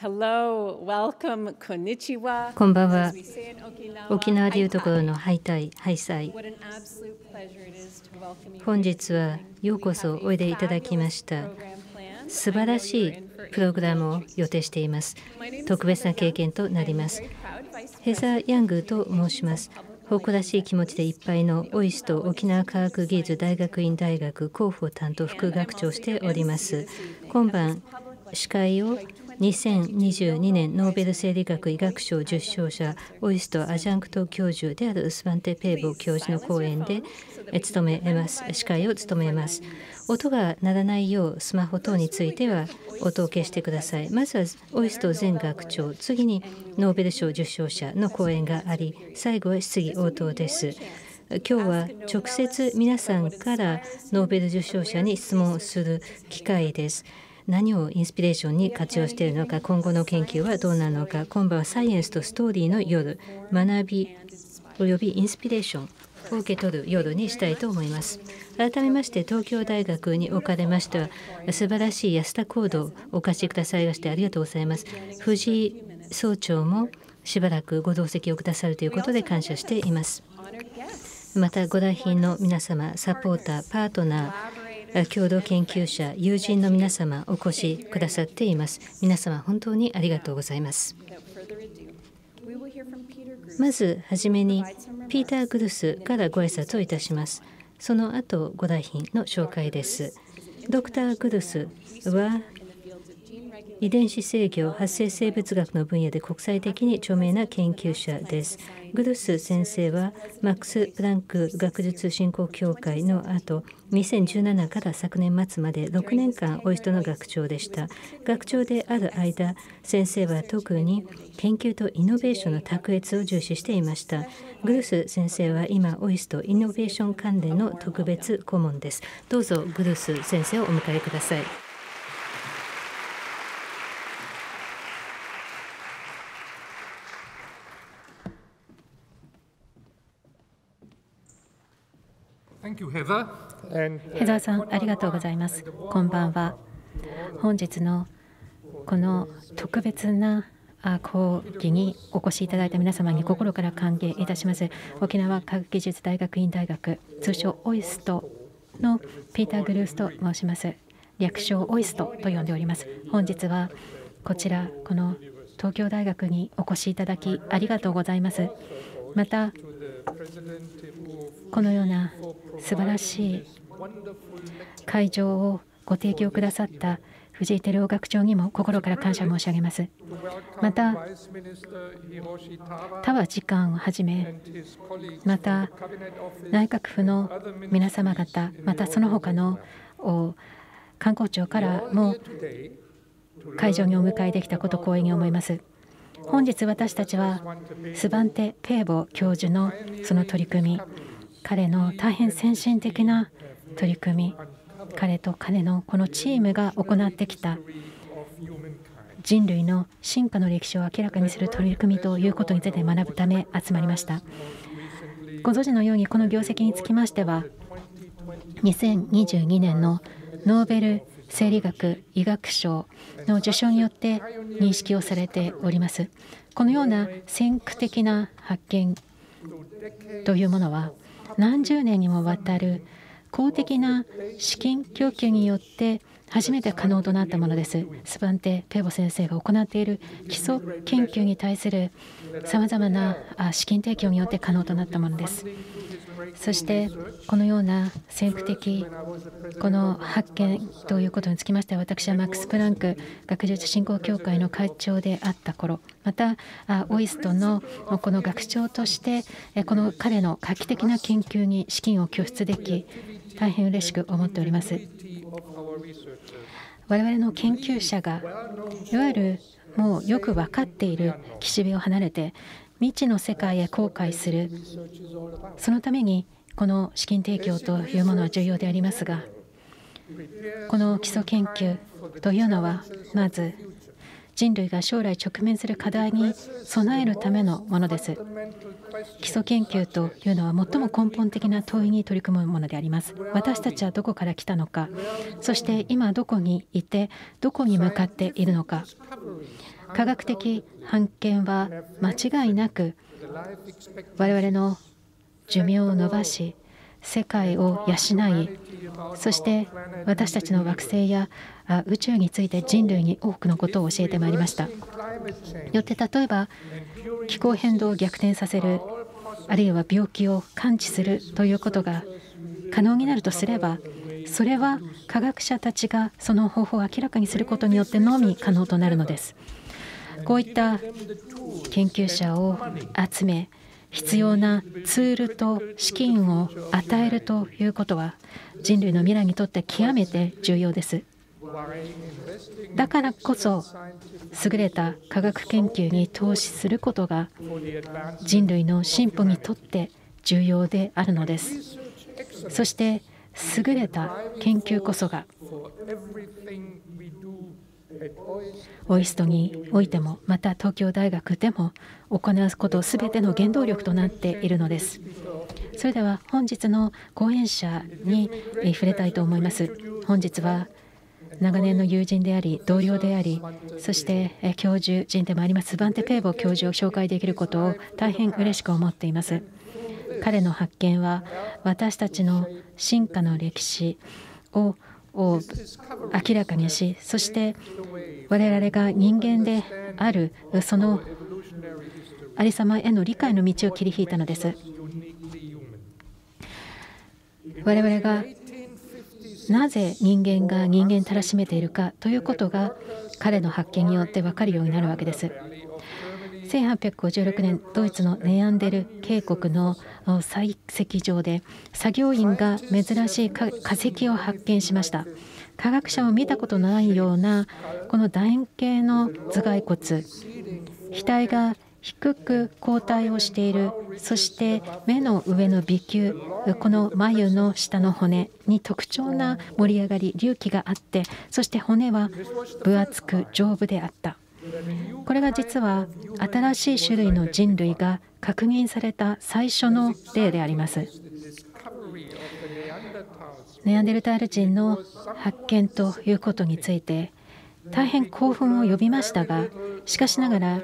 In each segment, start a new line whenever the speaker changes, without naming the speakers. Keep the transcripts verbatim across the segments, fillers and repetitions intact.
Hello, welcome, こんにちは。
こんばんは。沖縄でいうところのハイタイ、ハイサイ。本日はようこそおいでいただきました。素晴らしいプログラムを予定しています。特別な経験となります。ヘザー・ヤングと申します。誇らしい気持ちでいっぱいのオイスト沖縄科学技術大学院大学広報担当副学長をしております。今晩司会をにせんにじゅうにねんノーベル生理学医学賞受賞者オイストアジャンクト教授であるウスバンテ・ペーボ教授の講演で務めます司会を務めます。音が鳴らないようスマホ等については音を消してください。まずはオイスト前学長、次にノーベル賞受賞者の講演があり、最後は質疑応答です。今日は直接皆さんからノーベル受賞者に質問する機会です。何をインスピレーションに活用しているのか、今後の研究はどうなのか、今晩はサイエンスとストーリーの夜、学びおよびインスピレーションを受け取る夜にしたいと思います。改めまして東京大学におかれましては素晴らしい安田講堂をお貸しくださいましてありがとうございます。藤井総長もしばらくご同席をくださるということで感謝しています。またご来賓の皆様、サポーター、パートナー、共同研究者、友人の皆様お越しくださっています。皆様本当にありがとうございます。まずはじめにピーター・グルスからご挨拶をいたします。その後ご来賓の紹介です。ドクター・グルスは遺伝子制御発生生物学の分野で国際的に著名な研究者です。グルス先生はマックス・プランク学術振興協会の後にせんじゅうななから昨年末までろくねんかんオイストの学長でした。学長である間、先生は特に研究とイノベーションの卓越を重視していました。グルス先生は今オイストイノベーション関連の特別顧問です。どうぞグルス先生をお迎えください。
ヘザーさん、ありがとうございます。こんばんは。本日のこの特別な講義にお越しいただいた皆様に心から歓迎いたします。沖縄科学技術大学院大学、通称オイストのピーター・グルースと申します。略称オイストと呼んでおります。本日はこちら、この東京大学にお越しいただきありがとうございます。また、このような素晴らしい会場をご提供くださった藤井輝夫学長にも心から感謝申し上げます。また、田和次官をはじめ、また内閣府の皆様方、またその他の観光庁からも会場にお迎えできたことを光栄に思います。本日私たちはスバンテ・ペーボ教授のその取り組み、彼の大変先進的な取り組み、彼と彼のこのチームが行ってきた人類の進化の歴史を明らかにする取り組みということについて学ぶため集まりました。ご存知のようにこの業績につきましてはにせんにじゅうにねんのノーベル生理学医学賞の受賞によって認識をされております。このような先駆的な発見というものは何十年にもわたる公的な資金供給によって初めて可能となったものです。スバンテ・ペーボ先生が行っている基礎研究に対するさまざまな資金提供によって可能となったものです。そしてこのような先駆的この発見ということにつきましては、私はマックス・プランク学術振興協会の会長であった頃、またオイストのこの学長としてこの彼の画期的な研究に資金を拠出でき、大変嬉しく思っております。我々の研究者がいわゆるもうよく分かっている岸辺を離れて未知の世界へ航海する、そのためにこの資金提供というものは重要でありますが、この基礎研究というのはまず人類が将来直面する課題に備えるためのものです。 基礎研究というのは最も根本的な問いに取り組むものであります。私たちはどこから来たのか、そして今どこにいてどこに向かっているのか。科学的発見は間違いなく我々の寿命を伸ばし、世界を養い、そして私たちの惑星や宇宙について人類に多くのことを教えてまいりました。よって例えば気候変動を逆転させる、あるいは病気を感知するということが可能になるとすれば、それは科学者たちがその方法を明らかにすることによってのみ可能となるのです。こういった研究者を集め、必要なツールと資金を与えるということは人類の未来にとって極めて重要です。だからこそ優れた科学研究に投資することが人類の進歩にとって重要であるのです。そして優れた研究こそがオイストにおいても、また東京大学でも行うことすべての原動力となっているのです。それでは本日の講演者に触れたいと思います。本日は長年の友人であり同僚であり、そして教授人でもありますスバンテ・ペーボ教授を紹介できることを大変嬉しく思っています。彼の発見は私たちの進化の歴史をを明らかにし、そして我々が人間であるそのありさまへの理解の道を切り引いたのです。我々がなぜ人間が人間たらしめているかということが彼の発見によって分かるようになるわけです。せんはっぴゃくごじゅうろくねん、ドイツのネアンデル渓谷の採石場で作業員が珍しい化石を発見しました。科学者も見たことのないようなこの楕円形の頭蓋骨、額が低く後退をしている、そして目の上の鼻球、この眉の下の骨に特徴な盛り上がり、隆起があって、そして骨は分厚く丈夫であった。これが実は新しい種類の人類が確認された最初の例であります。ネアンデルタール人の発見ということについて大変興奮を呼びましたが、しかしながら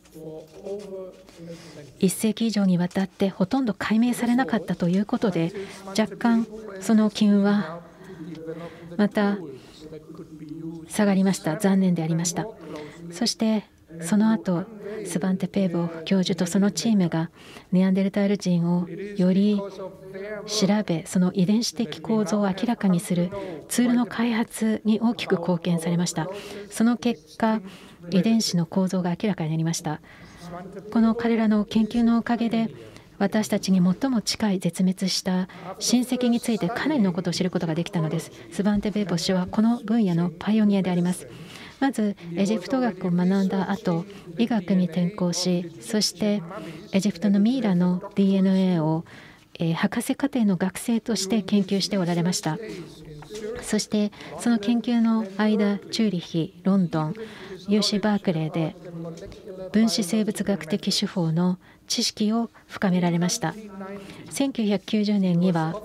いっ世紀以上にわたってほとんど解明されなかったということで、若干その機運はまた下がりました。残念でありました。そしてその後スバンテ・ペーボ教授とそのチームがネアンデルタール人をより調べ、その遺伝子的構造を明らかにするツールの開発に大きく貢献されました。その結果、遺伝子の構造が明らかになりました。この彼らの研究のおかげで私たちに最も近い絶滅した親戚についてかなりのことを知ることができたのです。スバンテ・ペーボ氏はこの分野のパイオニアであります。まずエジプト学を学んだ後、医学に転向し、そしてエジプトのミイラの ディーエヌエー を、えー、博士課程の学生として研究しておられました。そしてその研究の間、チューリヒ、ロンドン、ユーシー バークレーで分子生物学的手法の知識を深められました。せんきゅうひゃくきゅうじゅうねんには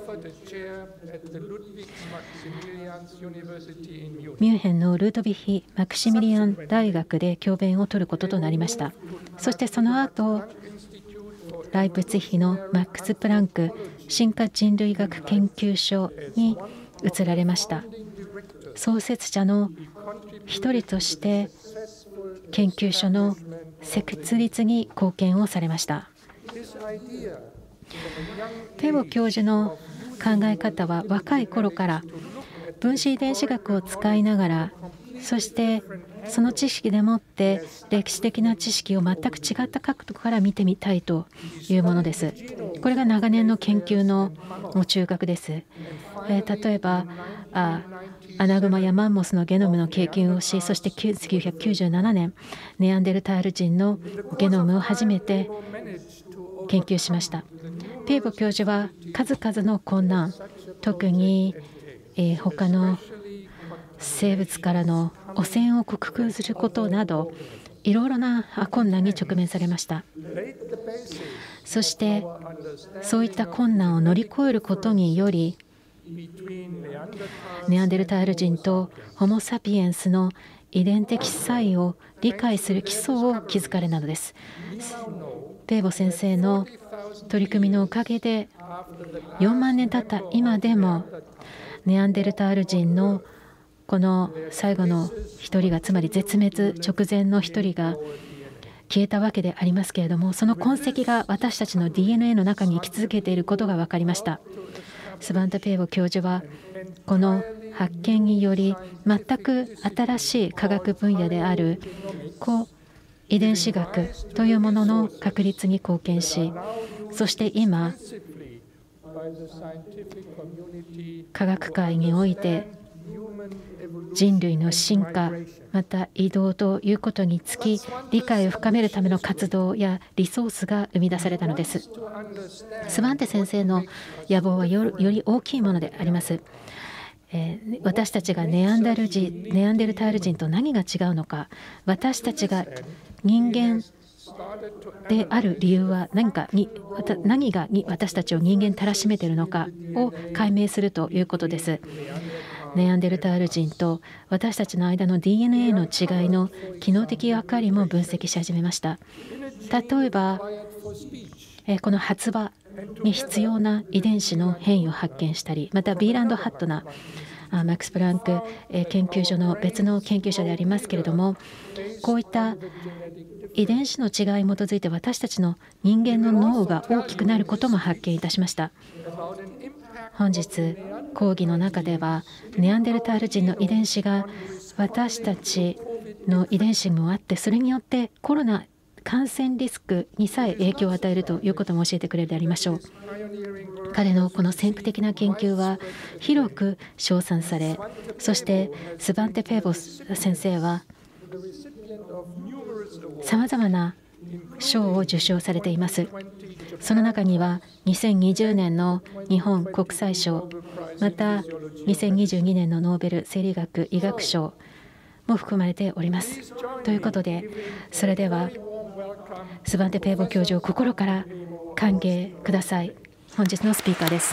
ミュンヘンのルートヴィヒ・マクシミリアン大学で教鞭を執ることとなりました。そしてその後ライプツィヒのマックス・プランク進化人類学研究所に移られました。創設者の一人として研究所の設立に貢献をされました。ペーボ教授の考え方は若い頃から分子遺伝子学を使いながら、そしてその知識でもって歴史的な知識を全く違った角度から見てみたいというものです。これが長年の研究の中核です。えー、例えばあアナグマやマンモスのゲノムの研究をし、そしてせんきゅうひゃくきゅうじゅうななねんネアンデルタール人のゲノムを初めて研究しました。ペーボ教授は数々の困難、特に、えー、他の生物からの汚染を克服することなどいろいろな困難に直面されました。そしてそういった困難を乗り越えることにより、ネアンデルタール人とホモ・サピエンスの遺伝的差異を理解する基礎を築かれたのです。ペーボ先生の取り組みのおかげでよんまんねん経った今でも、ネアンデルタール人のこの最後の一人が、つまり絶滅直前の一人が消えたわけでありますけれども、その痕跡が私たちの ディーエヌエー の中に生き続けていることが分かりました。スバンテ・ペーボ教授はこの発見により、全く新しい科学分野である高遺伝子学というものの確立に貢献し、そして今科学界において人類の進化、また移動ということにつき理解を深めるための活動やリソースが生み出されたのです。スバンテ先生の野望はより大きいものであります。えー、私たちがネアンダル人、ネアンデルタール人と何が違うのか、私たちが人間である理由は何かに、何がに私たちを人間たらしめているのかを解明するということです。ネアンデルタール人と私たちの間の ディーエヌエー の違いの機能的役割も分析し始めました。例えば、この発話に必要な遺伝子の変異を発見したり、またビーランド・ハットナー、マックス・プランク研究所の別の研究者でありますけれども、こういった遺伝子の違いに基づいて私たちの人間の脳が大きくなることも発見いたしました。本日講義の中では、ネアンデルタール人の遺伝子が私たちの遺伝子もあって、それによってコロナ感染リスクにさえ影響を与えるということも教えてくれるでありましょう。彼のこの先駆的な研究は広く称賛され、そしてスバンテ・ペーボ先生はさまざまな賞を受賞されています。その中にはにせんにじゅうねんの日本国際賞、またにせんにじゅうにねんのノーベル生理学医学賞も含まれております。ということで、それではスバンテ・ペーボ教授を心から歓迎ください。本日のスピーカーです。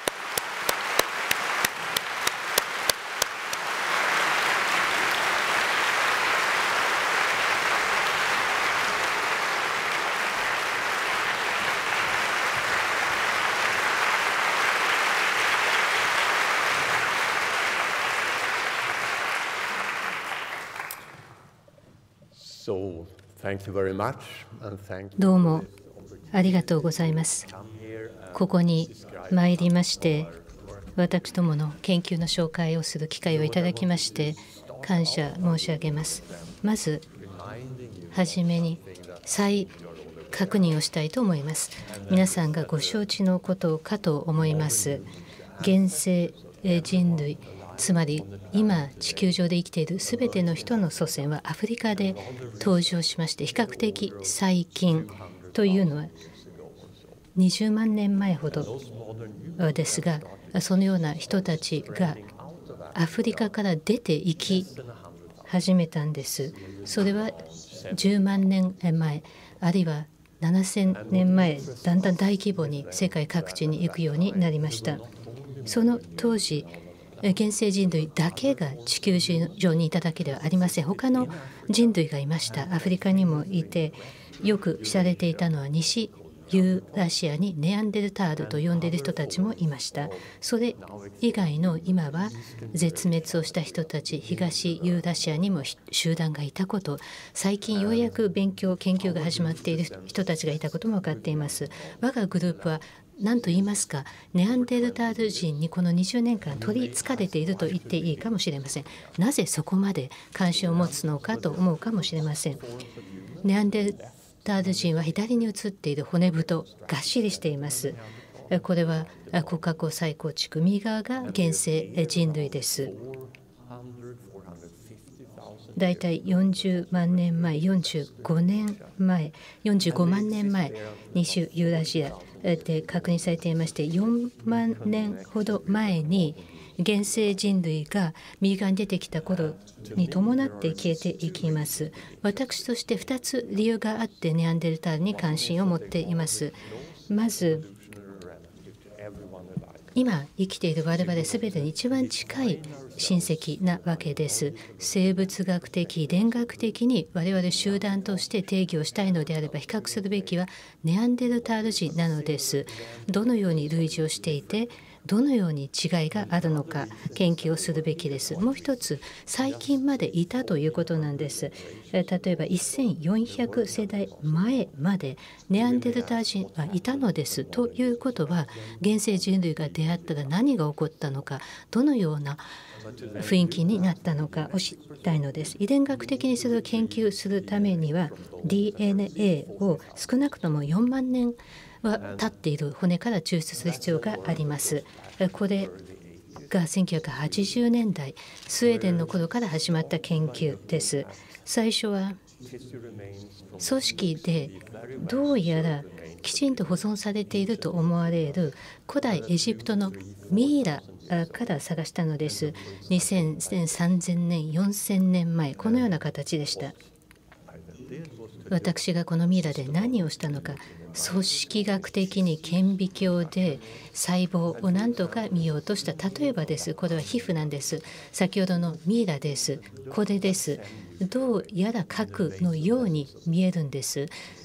どうもありがとうございます。ここに参りまして、私どもの研究の紹介をする機会をいただきまして感謝申し上げます。まずはじめに再確認をしたいと思います。皆さんがご承知のことかと思います。現世人類、つまり今地球上で生きているすべての人の祖先はアフリカで登場しまして、比較的最近というのはにじゅうまんねんまえほどですが、そのような人たちがアフリカから出ていき始めたんです。それはじゅうまんねんまえ、あるいはななせんねんまえ、だんだん大規模に世界各地に行くようになりました。その当時、現世人類だけが地球上にいただけではありません。他の人類がいました。アフリカにもいて、よく知られていたのは西ユーラシアにネアンデルタールと呼んでいる人たちもいました。それ以外の今は絶滅をした人たち、東ユーラシアにも集団がいたこと、最近ようやく勉強研究が始まっている人たちがいたことも分かっています。我がグループは何と言いますか、ネアンデルタール人にこのにじゅうねんかん取りつかれていると言っていいかもしれません。なぜそこまで関心を持つのかと思うかもしれません。ネアンデルタール人は左に写っている骨太、がっしりしています。これは骨格を再構築、右側が現世人類です。だいたいよんじゅうまんねんまえ、よんじゅうごねんまえ、よんじゅうごまんねんまえ、西ユーラシアで確認されていまして、よんまんねんほど前に現世人類が右側に出てきた頃に伴って消えていきます。私としてふたつ理由があってネアンデルタールに関心を持っています。まず、今生きている我々すべてに一番近い親戚なわけです。生物学的、遺伝学的に我々集団として定義をしたいのであれば比較するべきはネアンデルタール人なのです。どのように類似をしていて、どのように違いがあるのか研究をするべきです。もう一つ、最近までいたということなんです。例えばせんよんひゃくせだいまえまでネアンデルタール人はいたのです。ということは、現世人類が出会ったら何が起こったのか、どのような雰囲気になったのかを知りたいのです。遺伝学的にそれを研究するためには ディーエヌエー を少なくともよんまんねんは立っている骨から抽出する必要があります。これがせんきゅうひゃくはちじゅうねんだいスウェーデンの頃から始まった研究です。最初は組織でどうやらきちんと保存されていると思われる古代エジプトのミイラから探したのです。にせん、さんぜんねん、よんせんねんまえ、このような形でした。私がこのミイラで何をしたのか、組織学的に顕微鏡で細胞を何とか見ようとした。例えばです。これは皮膚なんです。先ほどのミイラです。これです。どうやら核のように見えるんです。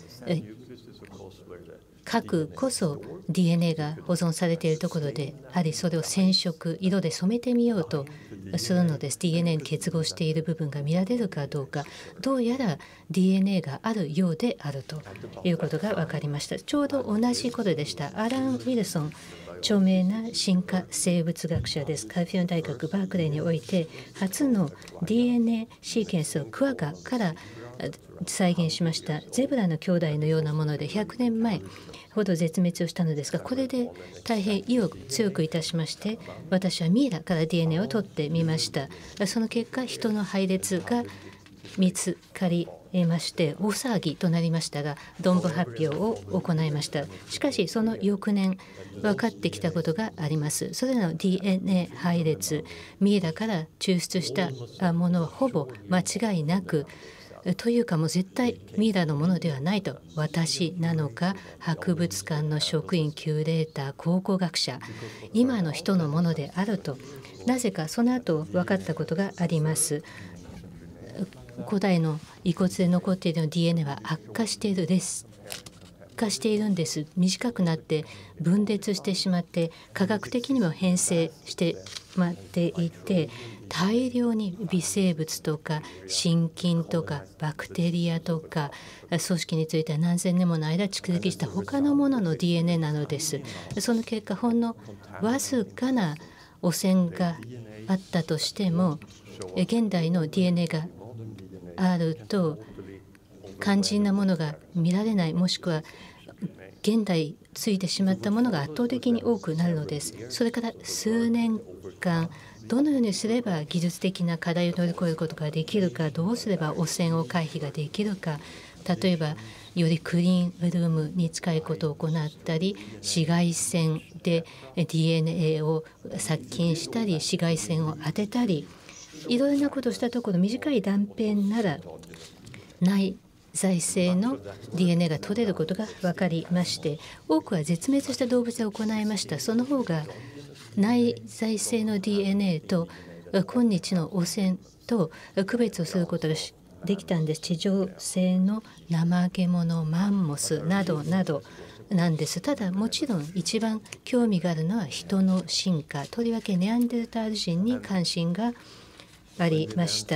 核こそ ディーエヌエー が保存されているところであり、それを染色、色で染めてみようとするのです。 ディーエヌエー に結合している部分が見られるかどうか、どうやら ディーエヌエー があるようであるということが分かりました。ちょうど同じことでした。アラン・ウィルソン、著名な進化生物学者です。カリフォルニア大学バークレーにおいて初の ディーエヌエー シーケンスをクワガから再現しました。ゼブラの兄弟のようなものでひゃくねんまえほど絶滅をしたのですが、これで大変意を強くいたしまして、私はミイラから ディーエヌエー を取ってみました。その結果、人の配列が見つかりまして大騒ぎとなりましたが、論文発表を行いました。しかしその翌年分かってきたことがあります。それらの ディーエヌエー 配列、ミイラから抽出したものはほぼ間違いなく、というかもう絶対ミイラのものではないと、私なのか博物館の職員、キュレーター、考古学者、今の人のものであると、なぜかその後分かったことがあります。古代の遺骨で残っている ディーエヌエー は悪化している劣化しているんです。短くなって分裂してしまって、科学的にも変性してしまっていて、大量に微生物とか真菌とかバクテリアとか組織については何千年もの間蓄積した他のものの ディーエヌエー なのです。その結果、ほんのわずかな汚染があったとしても、現代の ディーエヌエー があると肝心なものが見られない、もしくは現代ついてしまったものが圧倒的に多くなるのです。それから数年間、どのようにすれば技術的な課題を乗り越えることができるか、どうすれば汚染を回避ができるか、例えばよりクリーンルームに近いことを行ったり、紫外線で ディーエヌエー を殺菌したり、紫外線を当てたり、いろいろなことをしたところ、短い断片なら内在性の ディーエヌエー が取れることが分かりまして、多くは絶滅した動物で行いました。その方が内在性の ディーエヌエー と今日の汚染と区別をすることができたんです。地上性の怠け者、マンモスなどなどなんです。ただもちろん一番興味があるのは人の進化、とりわけネアンデルタール人に関心がありました。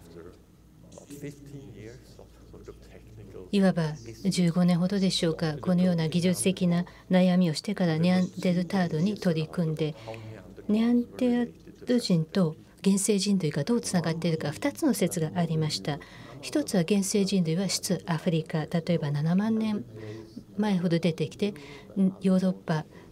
いわばじゅうごねんほどでしょうか、このような技術的な悩みをしてからネアンデルタールに取り組んで、ネアンデルタール人と現世人類がどうつながっているか、ふたつの説がありました。一つは現世人類は出アフリカ、例えばななまんねんまえほど出てきてヨーロッパ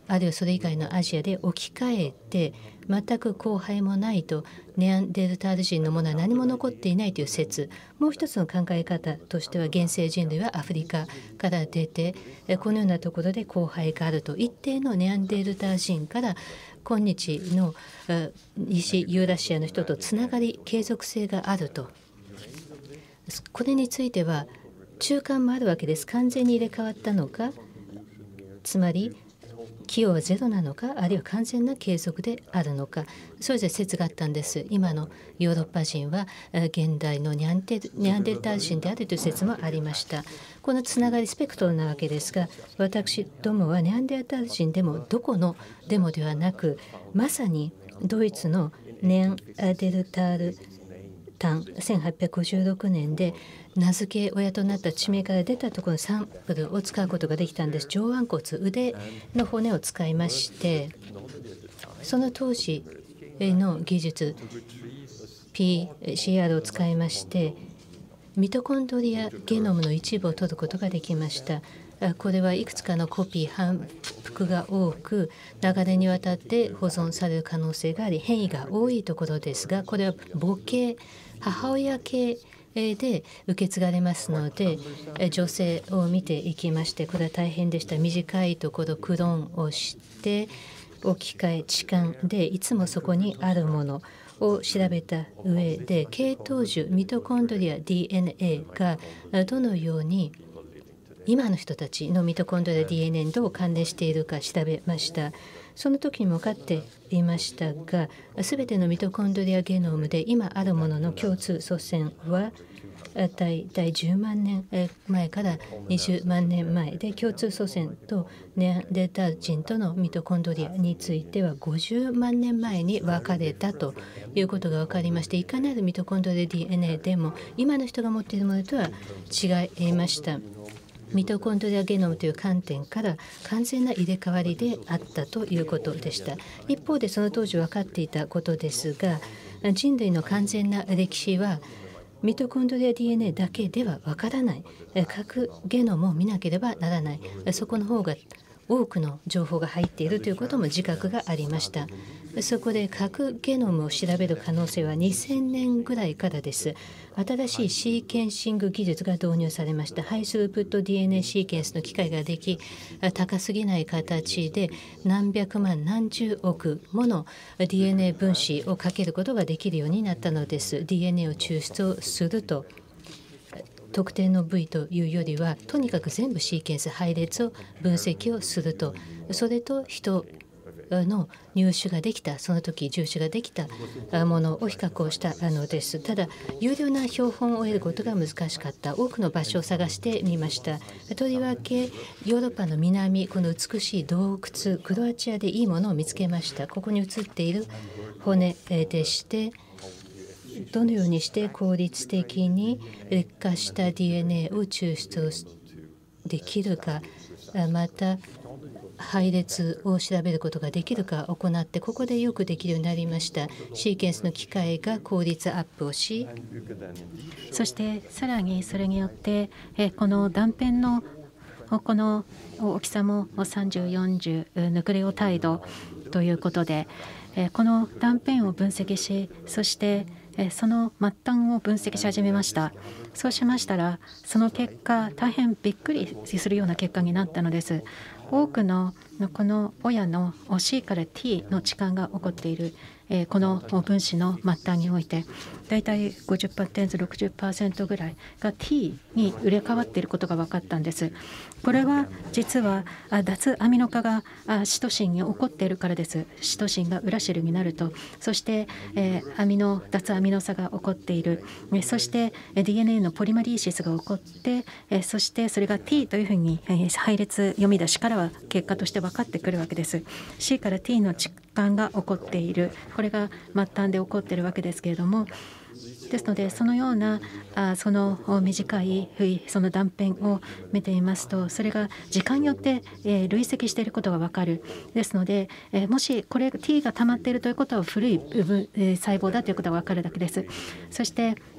あるいはそれ以外のアジアで置き換えて全く交配もないとネアンデルタール人のものは何も残っていないという説、もう一つの考え方としては現生人類はアフリカから出てこのようなところで交配があると、一定のネアンデルタール人から今日の西ユーラシアの人とつながり継続性があると。これについては中間もあるわけです。完全に入れ替わったのか、つまり寄与はゼロなのか、あるいは完全な継続であるのか、それぞれ説があったんです。今のヨーロッパ人は現代のニャンテル、ニャンデルタール人であるという説もありました。このつながりスペクトルなわけですが、私どもはニャンデルタール人でもどこのでもではなく、まさにドイツのネアンデルタールタンせんはっぴゃくごじゅうろくねんで名付け親となった地名から出たところのサンプルを使うことができたんです。上腕骨、腕の骨を使いまして、その当時の技術 ピーシーアール を使いましてミトコンドリアゲノムの一部を取ることができました。これはいくつかのコピー反復が多く長年にわたって保存される可能性があり、変異が多いところですが、これは母系母親系で受け継がれますので、女性を見ていきまして、これは大変でした。短いところクローンをして置き換え置換でいつもそこにあるものを調べた上で、系統樹ミトコンドリア ディーエヌエー がどのように今の人たちのミトコンドリア ディーエヌエー にどう関連しているか調べました。その時にも分かっていましたが、すべてのミトコンドリアゲノムで今あるものの共通祖先はだいたいじゅうまんねんまえからにじゅうまんねんまえで、共通祖先とネアンデルタール人とのミトコンドリアについてはごじゅうまんねんまえに分かれたということが分かりまして、いかなるミトコンドリア ディーエヌエー でも今の人が持っているものとは違いました。ミトコンドリアゲノムという観点から完全な入れ替わりであったということでした。一方でその当時分かっていたことですが、人類の完全な歴史はミトコンドリア ディーエヌエー だけではわからない。各ゲノムを見なければならない。そこの方が多くの情報が入っているということも自覚がありました。そこで核ゲノムを調べる可能性はにせんねんぐらいからです。新しいシーケンシング技術が導入されました。ハイスループット ディーエヌエー シーケンスの機械ができ、高すぎない形で何百万何十億もの ディーエヌエー 分子をかけることができるようになったのです。 ディーエヌエー を抽出をすると特定の部位というよりは、とにかく全部シーケンス配列を分析をすると、それと人の入手ができた、その時入手ができたものを比較をしたのです。ただ有料な標本を得ることが難しかった。多くの場所を探してみました。とりわけヨーロッパの南、この美しい洞窟クロアチアでいいものを見つけました。ここに写っている骨でして、どのようにして効率的に劣化した ディーエヌエー を抽出できるか、また配列を調べることができるか行って、ここでよくできるようになりました。シーケンスの機械が効率アップをし、
そしてさらにそれによってこの断片のこの大きさもさんじゅう、よんじゅうヌクレオタイドということで、この断片を分析し、そしてその末端を分析し始めました。そうしましたら、その結果大変びっくりするような結果になったのです。多くのこの親の C から T の置換が起こっているこの分子の末端において、だいたい ごじゅっパーセント、ろくじゅっパーセント ぐらいが T に入れ替わっていることが分かったんです。これは実は脱アミノ化がシトシンに起こっているからです。シトシンがウラシルになると、そしてアミノ脱アミノ差が起こっている、そして ディーエヌエー のポリマリーシスが起こって、そしてそれが T というふうに配列読み出しからは結果として分かってくるわけです。 C から T の置換が起こっている、これが末端で起こっているわけですけれども、ですのでそのようなあその短いその断片を見ていますと、それが時間によって累積していることが分かる。ですのでもしこれ T が溜まっているということは古い細胞だということが分かるだけです。そして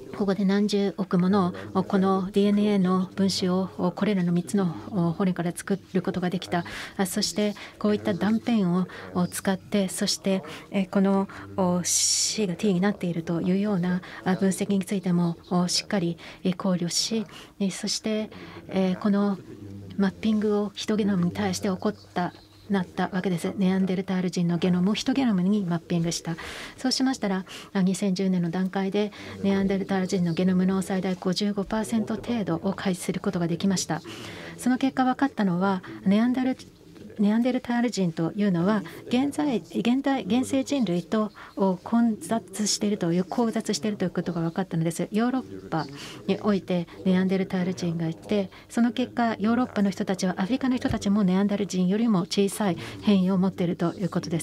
ここで何十億ものこの ディーエヌエー の分子をこれらのみっつの骨から作ることができた。そしてこういった断片を使って、そしてこの C が T になっているというような分析についてもしっかり考慮し、そしてこのマッピングをヒトゲノムに対して起こったなったわけです。ネアンデルタール人のゲノムをヒトゲノムにマッピングした。そうしましたらにせんじゅうねんの段階でネアンデルタール人のゲノムの最大 ごじゅうごパーセント 程度を開始することができました。その結果分かったのは、ネアンデルネアンデルタール人というのは現在現代現世人類と混雑しているという交雑しているということが分かったのです。ヨーロッパにおいてネアンデルタール人がいて、その結果ヨーロッパの人たちはアフリカの人たちもネアンデル人よりも小さい変異を持っているということです。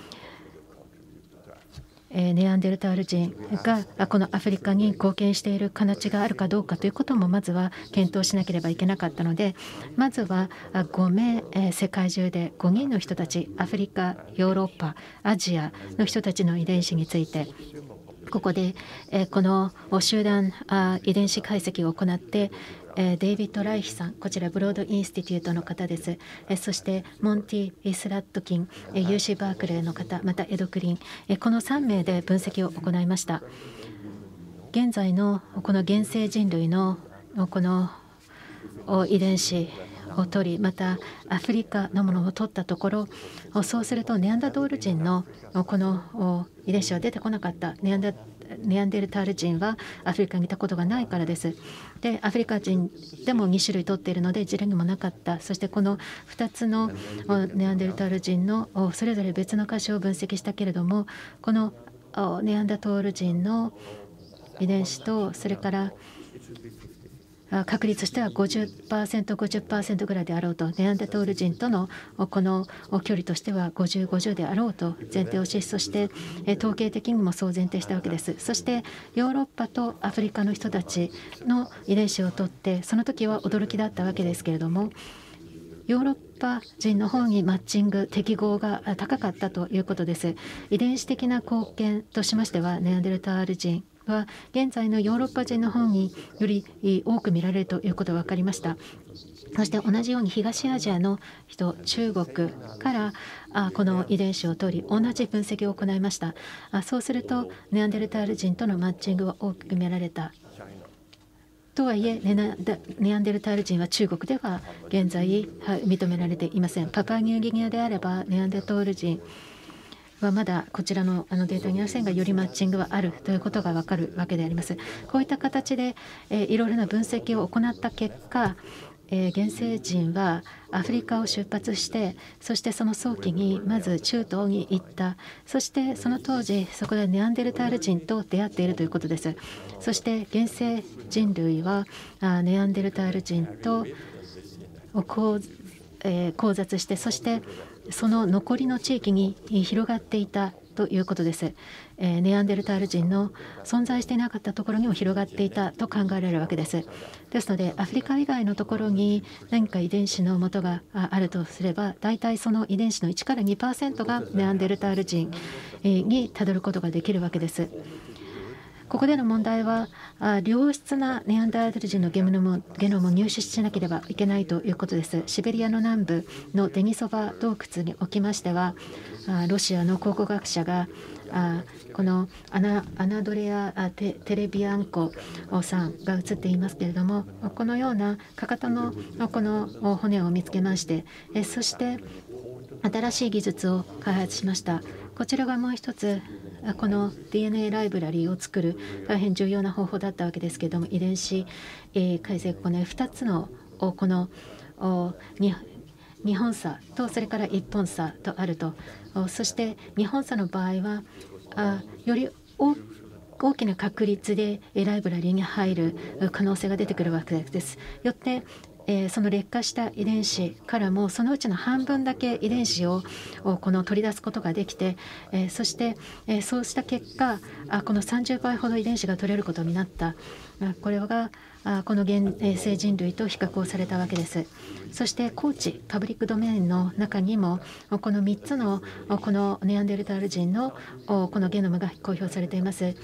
ネアンデルタール人がこのアフリカに貢献している形があるかどうかということもまずは検討しなければいけなかったので、まずはごめい世界中でごにんの人たち、アフリカ、ヨーロッパ、アジアの人たちの遺伝子についてここでこの集団遺伝子解析を行って、デイビッド・ライヒさん、こちらブロードインスティテュートの方です。そしてモンティ・スラットキン、ユーシー バークレーの方、またエド・クリン、このさんめいで分析を行いました。現在のこの現世人類のこの遺伝子を取り、またアフリカのものを取ったところ、そうするとネアンダトール人のこの遺伝子は出てこなかった。ネアンダネアンデルタール人はアフリカにいたことがないからです。で、アフリカ人でもにしゅるい取っているので事例にもなかった。そしてこのふたつのネアンデルタール人のそれぞれ別の箇所を分析したけれども、このネアンダトール人の遺伝子と、それから確率としては ごじゅっパーセント、ごじゅっパーセント ぐらいであろうと、ネアンデルタール人とのこの距離としてはごじゅう、ごじゅうであろうと前提をし、そして統計的にもそう前提したわけです。そしてヨーロッパとアフリカの人たちの遺伝子を取って、その時は驚きだったわけですけれども、ヨーロッパ人の方にマッチング適合が高かったということです。遺伝子的な貢献としましては、ネアンデルタール人は現在のヨーロッパ人の方により多く見られるということが分かりました。そして同じように東アジアの人、中国からあこの遺伝子を取り、同じ分析を行いました。あそうするとネアンデルタール人とのマッチングは大きく見られた。とはいえネナネアンデルタール人は中国では現在認められていません。パパニューギニアであればネアンデルタール人はまだこちらのあのデータにありませんが、よりマッチングはあるということが分かるわけであります。こういった形で、えー、いろいろな分析を行った結果、えー、現世人はアフリカを出発して、そしてその早期にまず中東に行った。そしてその当時そこでネアンデルタール人と出会っているということです。そして現世人類はあネアンデルタール人と交、えー、交雑して、そしてその残りの地域に広がっていたということです。えー、ネアンデルタール人の存在していなかったところにも広がっていたと考えられるわけです。ですのでアフリカ以外のところに何か遺伝子の元があるとすれば、大体その遺伝子のいちからにパーセントがネアンデルタール人にたどることができるわけです。ここでの問題は、良質なネアンダール人のゲノムゲノムを入手しなければいけないということです。シベリアの南部のデニソバ洞窟におきましては、ロシアの考古学者がこのアナ、アナドレア・テ, テレビアンコさんが写っていますけれども、このようなかかとのこの骨を見つけまして、そして新しい技術を開発しました。こちらがもう一つ、この ディーエヌエー ライブラリーを作る大変重要な方法だったわけですけれども、遺伝子解析、このふたつのこのにほん差とそれからいっぽん差とあると。そしてにほん差の場合はあより大きな確率でライブラリーに入る可能性が出てくるわけです。よってえー、その劣化した遺伝子からもそのうちの半分だけ遺伝子をこの取り出すことができて、えー、そして、えー、そうした結果あこのさんじゅうばいほど遺伝子が取れることになった。これがあこの現世人類と比較をされたわけです。そして高知パブリックドメインの中にもこのみっつのこのネアンデルタール人のこのゲノムが公表されています。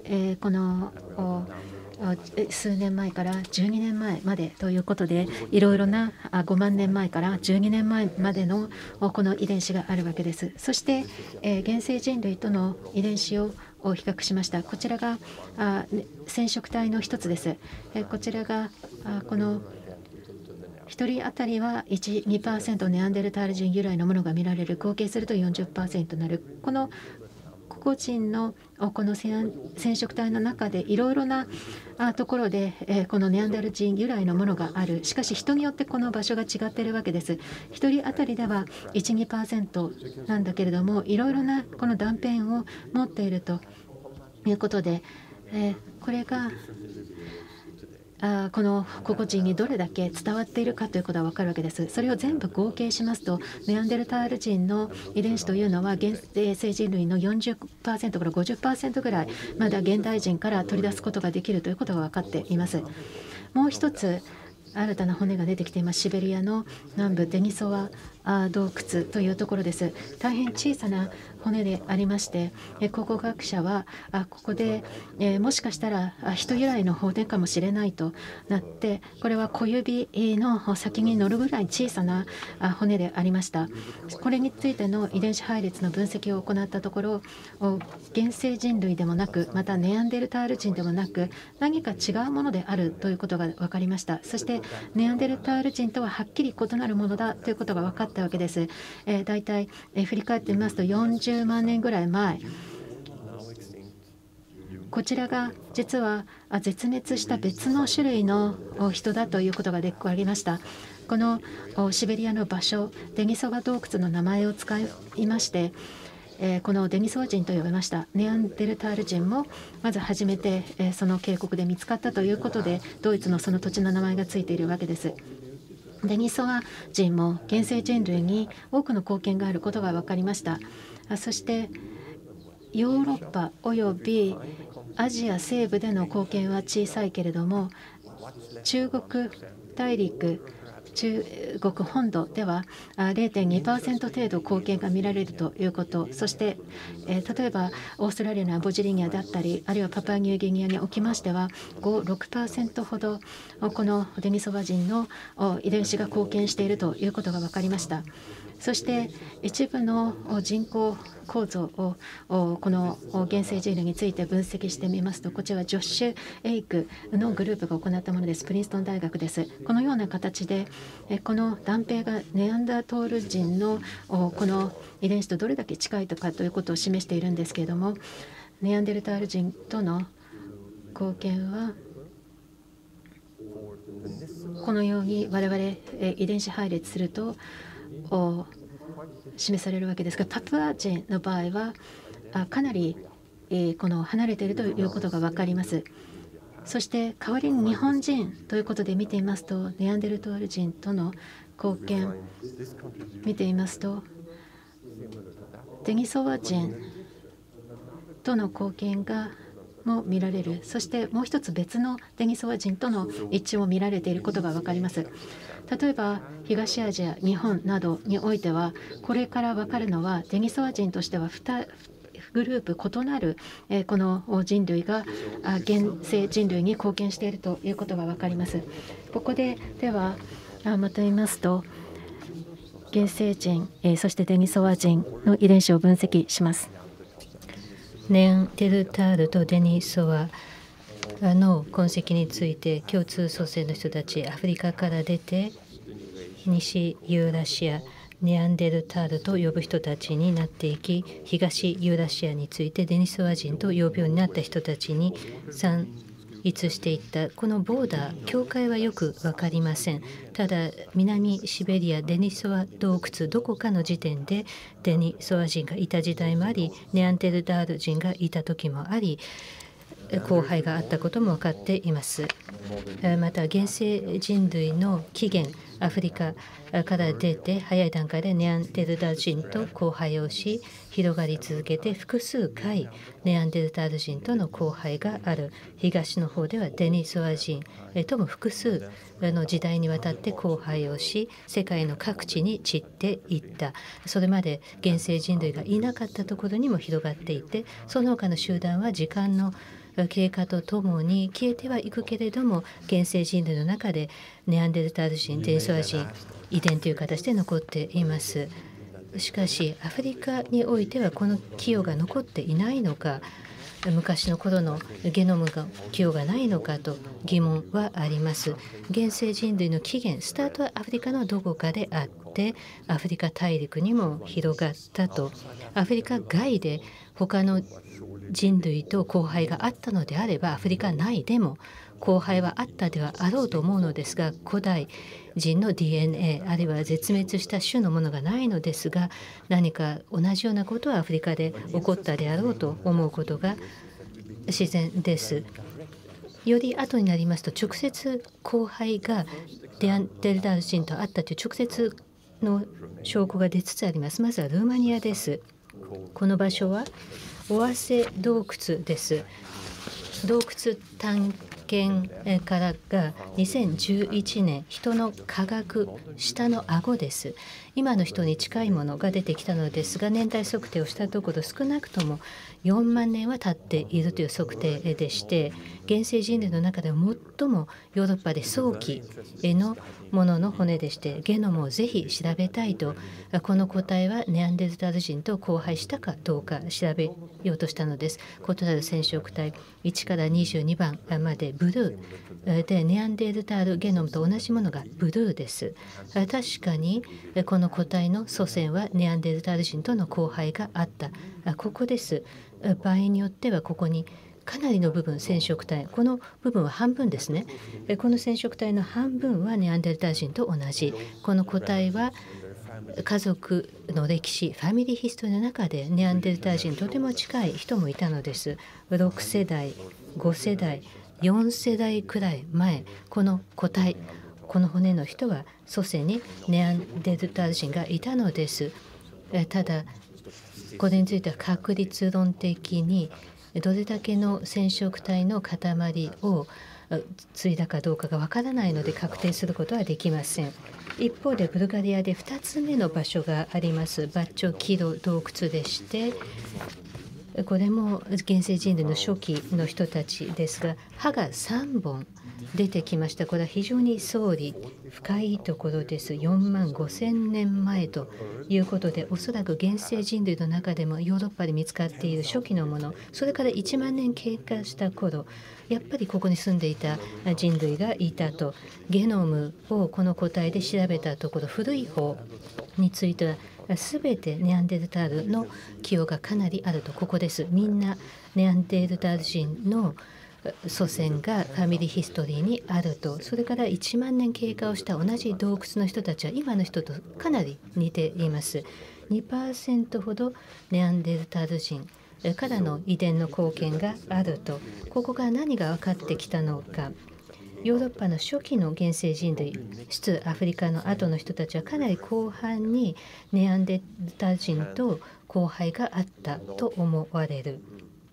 えー、この数年前からじゅうにねんまえまでということで、いろいろなごまんねんまえからじゅうにねんまえまでのこの遺伝子があるわけです。そして、えー、原生人類との遺伝子を比較しました。こちらがあ染色体の一つです。えー、こちらがあこのひとり当たりはいち、にパーセント ネアンデルタール人由来のものが見られる。合計すると よんじゅっパーセント になる。この個々人のこの染色体の中でいろいろなところでこのネアンデル人由来のものがある。しかし人によってこの場所が違っているわけです。ひとり当たりではいち、にパーセント なんだけれども、いろいろなこの断片を持っているということで、これがあこの個々人にどれだけ伝わっているかということが分かるわけです。それを全部合計しますと、ネアンデルタール人の遺伝子というのは原生人類の よんじゅっパーセント から ごじゅっパーセント ぐらいまだ現代人から取り出すことができるということが分かっています。もう一つ新たな骨が出てきています。シベリアの南部デニソワ洞窟というところです。大変小さな骨でありまして、考古学者はここでもしかしたら人由来の骨かもしれないとなって、これは小指の先に乗るぐらい小さな骨でありました。これについての遺伝子配列の分析を行ったところ、原生人類でもなく、またネアンデルタール人でもなく、何か違うものであるということが分かりました。そしてネアンデルタール人とははっきり異なるものだということが分かったわけです。えー、だいたい、えー、振り返ってみますとよんじゅうまんねんぐらい前、こちらが実は絶滅した別の種類の人だということが分かりました。このシベリアの場所、デニソワ洞窟の名前を使いまして、えー、このデニソワ人と呼びました。ネアンデルタール人もまず初めて、えー、その渓谷で見つかったということで、ドイツのその土地の名前がついているわけです。デニソワ人も原生人類に多くの貢献があることが分かりました。そしてヨーロッパおよびアジア西部での貢献は小さいけれども、中国大陸、中国本土では れいてんにパーセント 程度貢献が見られるということ、そして、えー、例えばオーストラリアのアボジリニアだったり、あるいはパプアニューギニアにおきましてはご、ろくパーセント ほどこのデニソワ人の遺伝子が貢献しているということが分かりました。そして一部の人口構造をこの原生人類について分析してみますと、こちらはジョッシュ・エイクのグループが行ったものです。プリンストン大学です。このような形でこの断片がネアンダートール人のこの遺伝子とどれだけ近いかということを示しているんですけれども、ネアンデルタール人との貢献はこのように我々遺伝子配列すると示されるわけですが、パプア人の場合はかなりこの離れているということが分かります。そして代わりに日本人ということで見ていますと、ネアンデルトール人との貢献見ていますと、デニソワ人との貢献がも見られる。そしてもう一つ別のデニソワ人との一致も見られていることが分かります。例えば東アジア、日本などにおいては、これから分かるのはデニソワ人としてはにグループ異なるこの人類が原生人類に貢献しているということが分かります。ここでではまとめますと、原生人そしてデニソワ人の遺伝子を分析します。
ネアンデルタールとデニソワの痕跡について、共通祖先の人たち、アフリカから出て西ユーラシア、ネアンデルタールと呼ぶ人たちになっていき、東ユーラシアについてデニソワ人と呼ぶようになった人たちに散逸していった。このボーダー、境界はよく分かりません。ただ南シベリアデニソワ洞窟どこかの時点でデニソワ人がいた時代もあり、ネアンデルタール人がいた時もあり、交配があったことも分かっています。また原生人類の起源、アフリカから出て早い段階でネアンデルタール人と交配をし、広がり続けて複数回ネアンデルタール人との交配がある。東の方ではデニソワ人とも複数の時代にわたって交配をし、世界の各地に散っていった。それまで原生人類がいなかったところにも広がっていて、その他の集団は時間の経過とともに消えてはいくけれども、現世人類の中でネアンデルタール人、デニソワ人、遺伝という形で残っています。しかしアフリカにおいてはこの寄与が残っていないのか、昔の頃のゲノムが寄与がないのかと疑問はあります。現世人類の起源、スタートはアフリカのどこかであってアフリカ大陸にも広がったと。アフリカ外で他の人類と交配があったのであれば、アフリカ内でも交配はあったではあろうと思うのですが、古代人の ディーエヌエー あるいは絶滅した種のものがないのですが、何か同じようなことはアフリカで起こったであろうと思うことが自然です。より後になりますと、直接交配がネアンデルタール人とあったという直接の証拠が出つつあります。まずはルーマニアです。この場所はオアセ洞窟です。洞窟探検からがにせんじゅういちねん、人の科学、下の顎です。今の人に近いものが出てきたのですが、年代測定をしたところ少なくともよんまんねんは経っているという測定でして、現世人類の中で最もヨーロッパで早期のものの骨でして、ゲノムをぜひ調べたいと、この個体はネアンデルタール人と交配したかどうか調べようとしたのです。異なる染色体いちからにじゅうにばんまでブルーで、ネアンデルタールゲノムと同じものがブルーです。確かにこの個体の祖先はネアンデルタール人との交配があった。ここです。場合によってはここにかなりの部分、染色体、この部分は半分ですね。この染色体の半分はネアンデルタール人と同じ。この個体は家族の歴史、ファミリーヒストリーの中でネアンデルタール人にとても近い人もいたのです。ろくせだい、ごせだい、よんせだいくらい前、この個体、この骨の人は祖先にネアンデルタール人がいたのです。ただこれについては確率論的にどれだけの染色体の塊を継いだかどうかがわからないので確定することはできません。一方でブルガリアでふたつめの場所があります。バッチョキロ洞窟でして、これも現世人類の初期の人たちですが、歯がさんぼん出てきました。これは非常に総理深いところです。よんまんごせんねんまえということで、おそらく現世人類の中でもヨーロッパで見つかっている初期のもの、それからいちまんねん経過した頃、やっぱりここに住んでいた人類がいたと。ゲノムをこの個体で調べたところ、古い方についてはすべてネアンデルタールの寄与がかなりあると。ここです。みんなネアンデルタール人の祖先がファミリーヒストリーにあると。それからいちまんねん経過をした同じ洞窟の人たちは今の人とかなり似ています。にパーセント ほどネアンデルタール人からの遺伝の貢献があると。ここから何が分かってきたのか。ヨーロッパの初期の現世人類、出アフリカの後の人たちはかなり後半にネアンデルタール人と交配があったと思われる。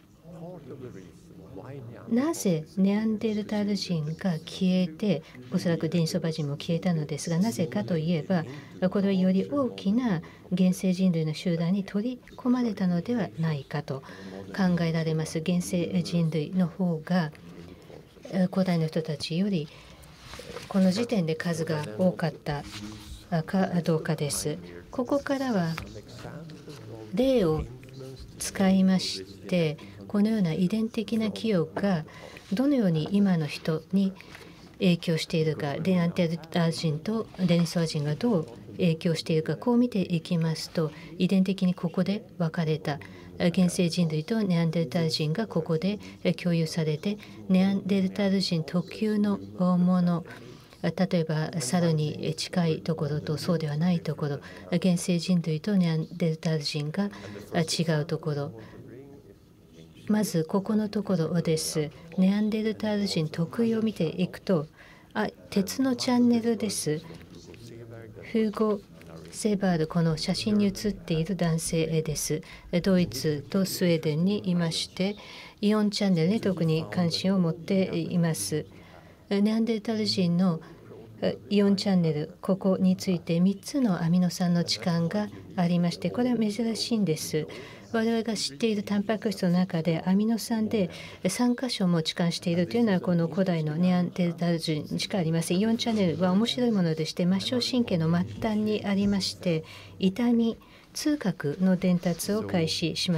なぜネアンデルタール人が消えて、おそらくデニソバ人も消えたのですが、なぜかといえば、これはより大きな現世人類の集団に取り込まれたのではないかと考えられます。現世人類の方が古代の人たちよりこの時点で数が多かったかどうかです。ここからは例を使いまして、このような遺伝的な寄与がどのように今の人に影響しているか、ネアンデルタール人とデニソワ人がどう影響しているか、こう見ていきますと、遺伝的にここで分かれた現世人類とネアンデルタール人がここで共有されて、ネアンデルタール人特有のもの、例えば猿に近いところとそうではないところ、現世人類とネアンデルタール人が違うところ、まずここのところです。ネアンデルタール人特有を見ていくと、あ、鉄のチャンネルです。フーゴ・セバール、この写真に写っている男性です。ドイツとスウェーデンにいまして、イオンチャンネルに特に関心を持っています。ネアンデルタール人のイオンチャンネル、ここについてみっつのアミノ酸の置換がありまして、これは珍しいんです。 我々が知っているタンパク質の中でアミノ酸でさん箇所も置換しているというのはこの古代のネアンデルタール人しかありません。イオンチャンネルは面白いものでして、末梢神経の末端にありまして、痛み、痛覚の伝達を開始します。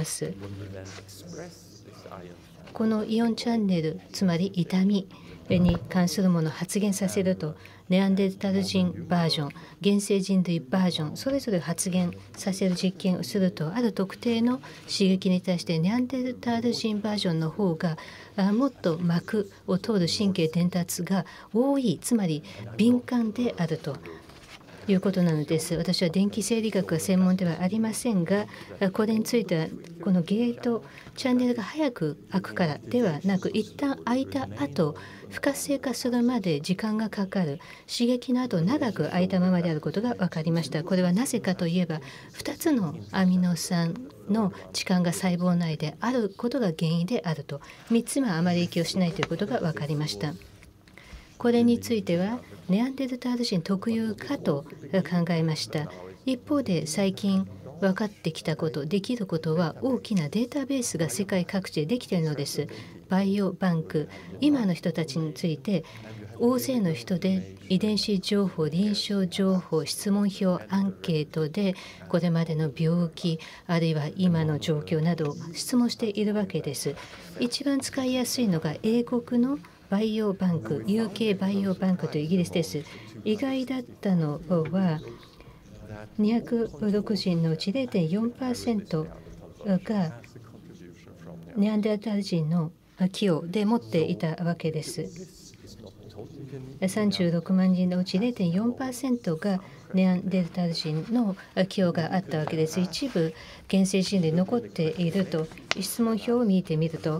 このイオンチャンネル、つまり痛みに関するものを発現させると、ネアンデルタール人バージョン、原生人類バージョン、それぞれ発現させる実験をすると、ある特定の刺激に対してネアンデルタール人バージョンの方がもっと膜を通る神経伝達が多い、つまり敏感であるということなのです。私は電気生理学が専門ではありませんが、これについてはこのゲートチャンネルが早く開くからではなく、一旦開いた後不活性化するまで時間がかかる、刺激の後長く開いたままであることが分かりました。これはなぜかといえば、ふたつのアミノ酸の置換が細胞内であることが原因であると、みっつはあまり影響しないということが分かりました。これについてはネアンデルタール人特有かと考えました。一方で最近分かってきたこと、できることは大きなデータベースが世界各地でできているのです。バイオバンク、今の人たちについて大勢の人で遺伝子情報、臨床情報、質問票、アンケートでこれまでの病気、あるいは今の状況などを質問しているわけです。一番使いやすいのが英国のバイオバンク、ユーケー バイオバンクというイギリスです。意外だったのは、にひゃくろく人のうち れいてんよんパーセント がネアンデルタール人の寄与で持っていたわけです。さんじゅうろくまん人のうち れいてんよんパーセント がネアンデルタール人の寄与があったわけです。一部原生人類残っていると、質問票を見てみると、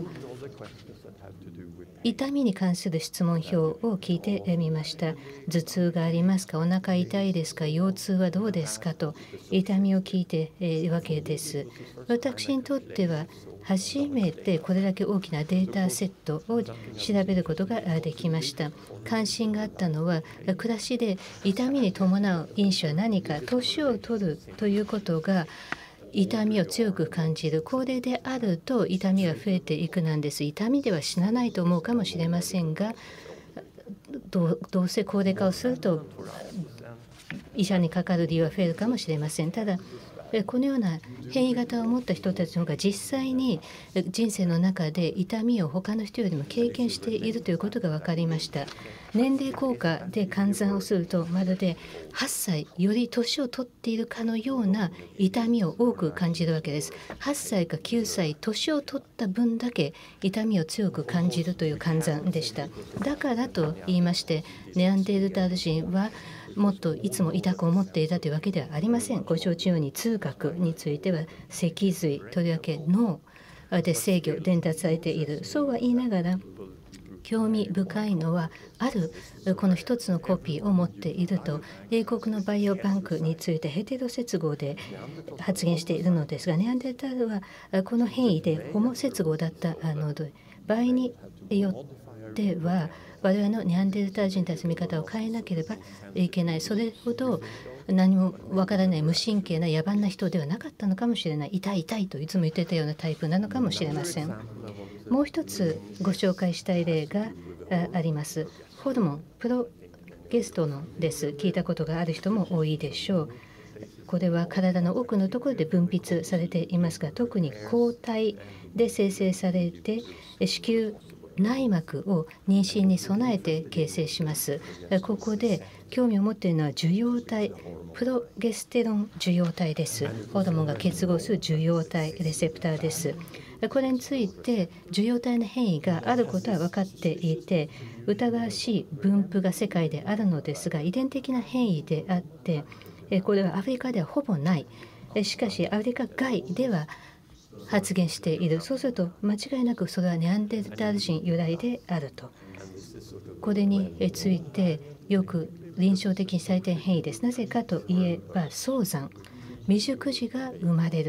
痛みに関する質問票を聞いてみました。頭痛がありますか、お腹痛いですか、腰痛はどうですかと痛みを聞いているわけです。私にとっては初めてこれだけ大きなデータセットを調べることができました。関心があったのは、暮らしで痛みに伴う因子は何か、年を取るということが痛みを強く感じる、高齢であると痛みが増えていくなんです。痛みでは死なないと思うかもしれませんが、どう、どうせ高齢化をすると医者にかかる理由は増えるかもしれません。ただこのような変異型を持った人たちの方が実際に人生の中で痛みを他の人よりも経験しているということが分かりました。年齢効果で換算をすると、まるではっさいより年を取っているかのような痛みを多く感じるわけです。はっさいかきゅうさい、年を取った分だけ痛みを強く感じるという換算でした。だからと言いまして、ネアンデルタール人はもっといつも痛く思っていたというわけではありません。ご承知のように痛覚については脊髄、とりわけ脳で制御、伝達されている。そうは言いながら、興味深いのは、あるこの一つのコピーを持っていると、英国のバイオバンクについてヘテロ接合で発言しているのですが、ネアンデルタールはこの変異でホモ接合だったので、場合によっては我々のネアンデルタール人たちの見方を変えなければいけない。それほど何もわからない無神経な野蛮な人ではなかったのかもしれない。痛い痛いといつも言っていたようなタイプなのかもしれません。もう一つご紹介したい例があります。ホルモン、プロゲストロンです。聞いたことがある人も多いでしょう。これは体の奥のところで分泌されていますが、特に抗体で生成されて子宮内膜を妊娠に備えて形成します。ここで興味を持っているのは受容体、プロゲステロン受容体です。ホルモンが結合する受容体、レセプターです。これについて受容体の変異があることは分かっていて、疑わしい分布が世界であるのですが、遺伝的な変異であって、これはアフリカではほぼない。しかしアフリカ外では発現している。そうすると間違いなくそれはネアンデルタール人由来であると。これについてよく臨床的にされている変異です。なぜかといえば早産、未熟児が生まれる。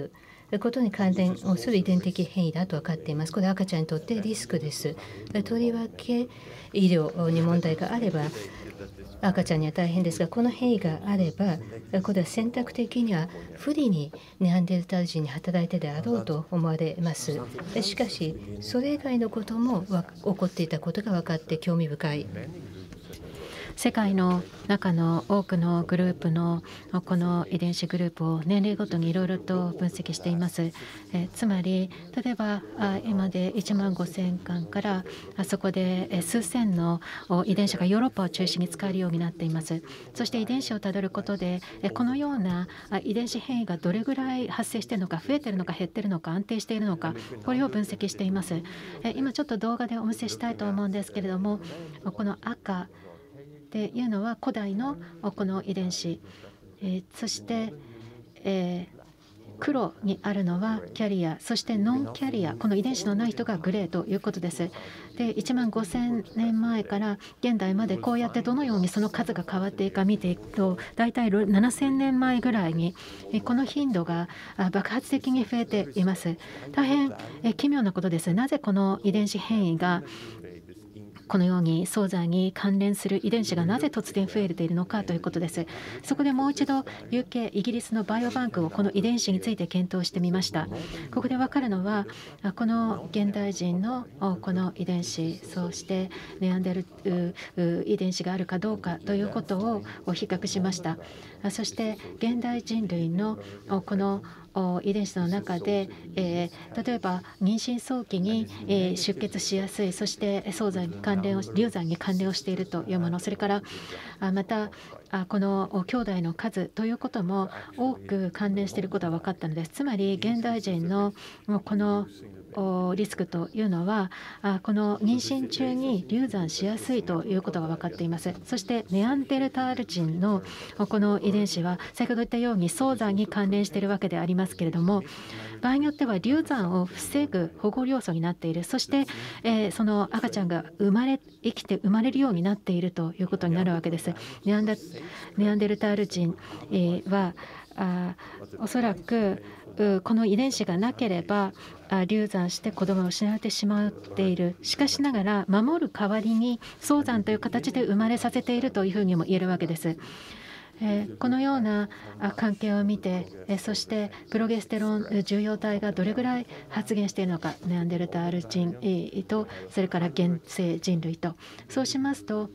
ことに関連をする遺伝的変異だと分かっています。これは赤ちゃんにとってリスクです。とりわけ医療に問題があれば赤ちゃんには大変ですが、この変異があればこれは選択的には不利にネアンデルタール人に働いてであろうと思われます。しかしそれ以外のことも起こっていたことが分かって興味深い。
世界の中の多くのグループのこの遺伝子グループを年齢ごとにいろいろと分析しています。えつまり例えば今でいちまんごせんかんからそこで数千の遺伝子がヨーロッパを中心に使えるようになっています。そして遺伝子をたどることでこのような遺伝子変異がどれぐらい発生しているのか、増えているのか減っているのか安定しているのか、これを分析しています。今ちょっと動画でお見せしたいと思うんですけれども、この赤っていうのは古代のこの遺伝子、えー、そして、えー、黒にあるのはキャリア、そしてノンキャリア、この遺伝子のない人がグレーということです。でいちまんごせんねんまえから現代までこうやってどのようにその数が変わっていくか見ていくと、大体ななせんねんまえぐらいにこの頻度が爆発的に増えています。大変奇妙なことです。なぜこの遺伝子変異がこのように早産に関連する遺伝子がなぜ突然増えているのかということです。そこでもう一度 ユーケー イギリスのバイオバンクをこの遺伝子について検討してみました。ここで分かるのはこの現代人のこの遺伝子、そしてネアンデル遺伝子があるかどうかということを比較しました。そして現代人類のこの遺伝子の中で、えー、例えば妊娠早期に、えー、出血しやすい、そして早産に関連を流産に関連をしているというもの、それからあまたあこの兄弟の数ということも多く関連していることが分かったのです。つまり現代人のこのリスクというのはこの妊娠中に流産しやすいということが分かっています。そしてネアンデルタール人のこの遺伝子は先ほど言ったように早産に関連しているわけでありますけれども、場合によっては流産を防ぐ保護要素になっている、そして、えー、その赤ちゃんが生まれ生きて生まれるようになっているということになるわけです。ネアンダネアンデルタール人、えー、はあおそらくこの遺伝子がなければ流産して子供を失ってしまっている。しかしながら守る代わりに早産という形で生まれさせているというふうにも言えるわけです。このような関係を見て、そしてプロゲステロン受容体がどれぐらい発現しているのか、ネアンデルタール人とそれから現世人類と、そうしますと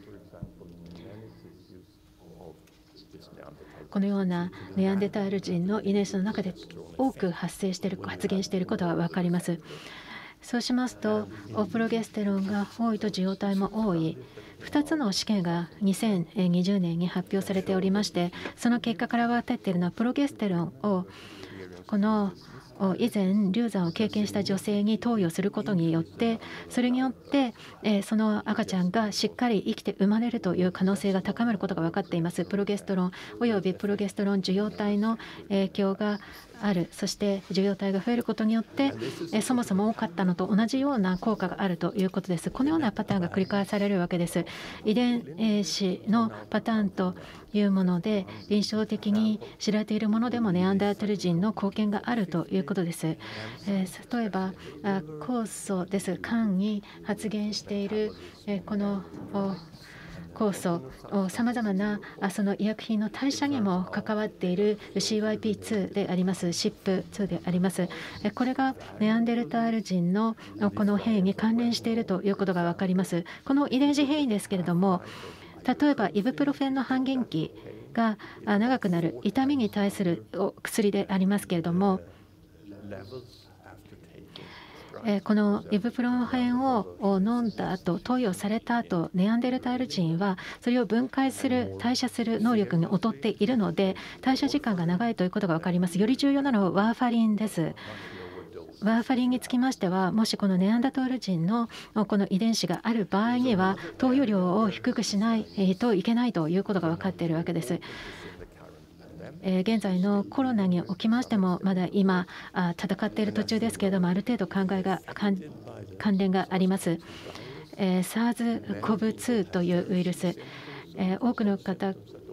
このようなネアンデルタール人の遺伝子の中で多く発生している発現していることが分かります。そうしますとプロゲステロンが多いと受容体も多い、ふたつの試験がにせんにじゅうねんに発表されておりまして、その結果から分かっているのはプロゲステロンをこの以前流産を経験した女性に投与することによって、それによってその赤ちゃんがしっかり生きて生まれるという可能性が高まることが分かっています。プロゲステロンおよびプロゲステロン受容体の影響がある、そして受容体が増えることによってそもそも多かったのと同じような効果があるということです。このようなパターンが繰り返されるわけです。遺伝子のパターンというもので臨床的に知られているものでもネアンデルタール人の貢献があるということです。えー、例えば酵素です。肝に発現しているこの酵素、さまざまなその医薬品の代謝にも関わっている シーワイピーツー であります、シップツー であります。これがネアンデルタール人のこの変異に関連しているということが分かります。この遺伝子変異ですけれども、例えばイブプロフェンの半減期が長くなる痛みに対する薬でありますけれども、このイブプロフェンを飲んだ後、投与された後、ネアンデルタール人はそれを分解する代謝する能力に劣っているので、代謝時間が長いということが分かります。より重要なのはワーファリンです。ワーファリンにつきましては、もしこのネアンデルタール人のこの遺伝子がある場合には投与量を低くしないといけないということが分かっているわけです。現在のコロナにおきましてもまだ今戦っている途中ですけれども、ある程度考えが関連があります。SARS-コブツー というウイルス、多くの方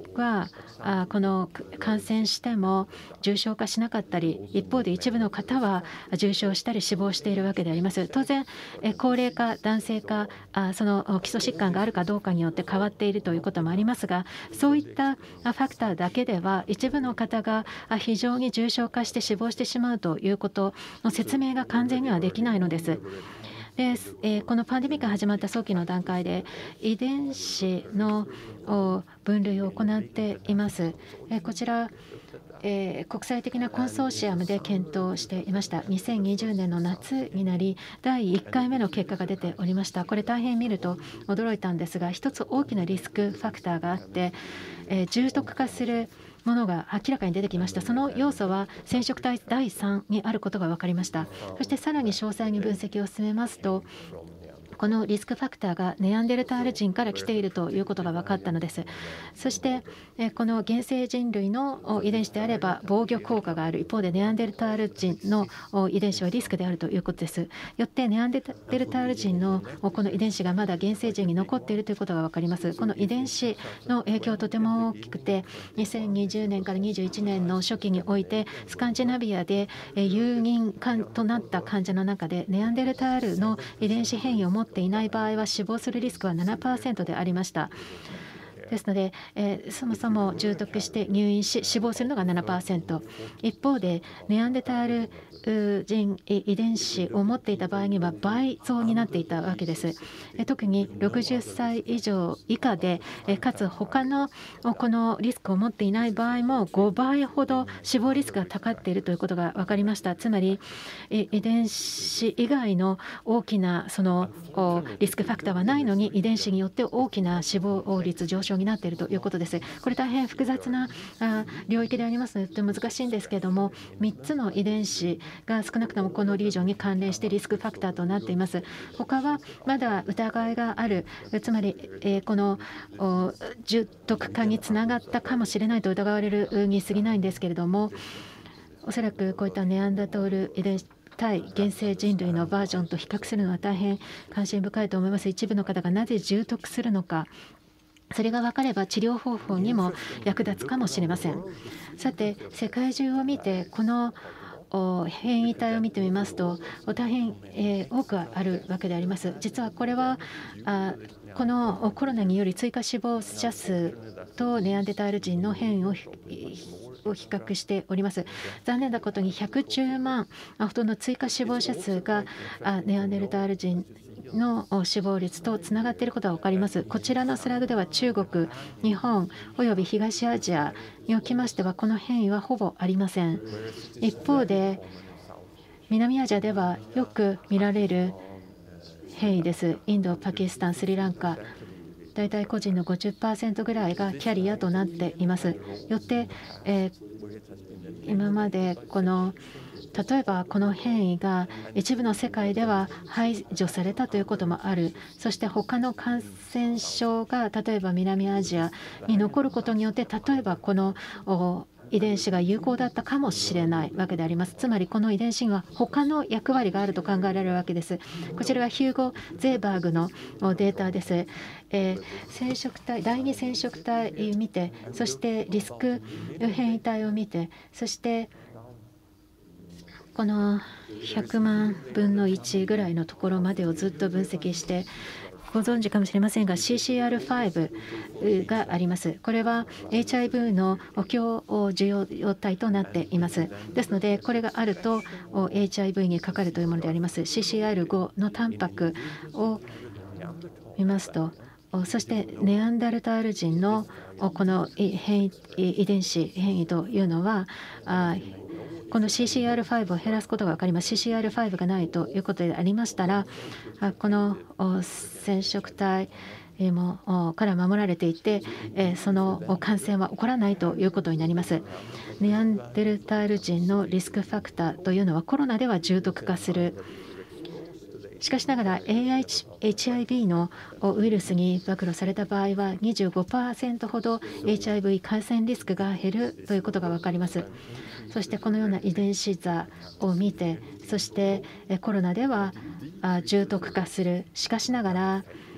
はこの感染しても重症化しなかったり、一方で一部の方は重症したり死亡しているわけであります。当然、高齢か男性か、その基礎疾患があるかどうかによって変わっているということもありますが、そういったファクターだけでは一部の方が非常に重症化して死亡してしまうということの説明が完全にはできないのです。でえこのパンデミックが始まった早期の段階で遺伝子の分類を行っています。えこちらえー、国際的なコンソーシアムで検討していました。にせんにじゅうねんの夏になり、だいいっかいめの結果が出ておりました。これ大変見ると驚いたんですが、一つ大きなリスクファクターがあって、えー、重篤化するものが明らかに出てきました。その要素は染色体だいさんにあることが分かりました。そしてさらに詳細に分析を進めますと、このリスクファクターがネアンデルタール人から来ているということが分かったのです。そしてこの原生人類の遺伝子であれば防御効果がある一方で、ネアンデルタール人の遺伝子はリスクであるということです。よってネアンデルタール人のこの遺伝子がまだ原生人に残っているということが分かります。この遺伝子の影響はとても大きくて、にせんにじゅうねんからにじゅういちねんの初期においてスカンジナビアで有認となった患者の中でネアンデルタールの遺伝子変異を持っていない場合は死亡するリスクは ななパーセント でありました。ですので、えー、そもそも重篤して入院し死亡するのが ななパーセント、 一方でネアンデタール人遺伝子を持っていた場合には倍増になっていたわけです。特にろくじゅっさい以上以下で、かつ他のこのリスクを持っていない場合もごばいほど死亡リスクが高っているということが分かりました。つまり遺伝子以外の大きなそのリスクファクターはないのに、遺伝子によって大きな死亡率上昇になっているということです。これ大変複雑な領域でありますのでとても難しいんですけれども、みっつの遺伝子が少なくともこのリージョンに関連してリスクファクターとなっています。他はまだ疑いがある、つまりこの重篤化につながったかもしれないと疑われるに過ぎないんですけれども、おそらくこういったネアンデルタール遺伝子対原生人類のバージョンと比較するのは大変関心深いと思います。一部の方がなぜ重篤するのか、それが分かれば治療方法にも役立つかもしれません。さて、世界中を見てこの変異体を見てみますと大変多くあるわけであります。実はこれはこのコロナにより追加死亡者数とネアンデタール人の変異をを比較しております。残念なことにひゃくじゅうまんほどの追加死亡者数がネアンデルタール人の死亡率とつながっていることが分かります。こちらのスライドでは中国、日本および東アジアにおきましてはこの変異はほぼありません。一方で南アジアではよく見られる変異です。インド、パキスタン、スリランカ、大体個人の ごじゅっパーセント ぐらいがキャリアとなっています。よって、えー、今までこの例えばこの変異が一部の世界では排除されたということもある。そして他の感染症が例えば南アジアに残ることによって、例えばこの遺伝子が有効だったかもしれないわけであります。つまりこの遺伝子には他の役割があると考えられるわけです。こちらはヒューゴ・ゼーバーグのデータです。えー、染色体第二染色体を見て、そしてリスク変異体を見て、そしてこのひゃくまんぶんのいちぐらいのところまでをずっと分析して、ご存知かもしれませんが シーシーアールファイブ があります。これは エイチアイブイ の強受容体となっています。ですのでこれがあると エイチアイブイ にかかるというものであります。 シーシーアールファイブ のタンパクを見ますと、そしてネアンダルタール人のこの変異遺伝子変異というのはこの シーシーアールファイブ を減らすことが分かります。 シーシーアールファイブ がないということでありましたら、この染色体もから守られていて、その感染は起こらないということになります。ネアンデルタール人のリスクファクターというのはコロナでは重篤化する。しかしながら エイチアイブイ のウイルスに暴露された場合は にじゅうごパーセント ほど エイチアイブイ 感染リスクが減るということが分かります。そしてこのような遺伝子座を見て、そしてコロナでは重篤化する。しかしながら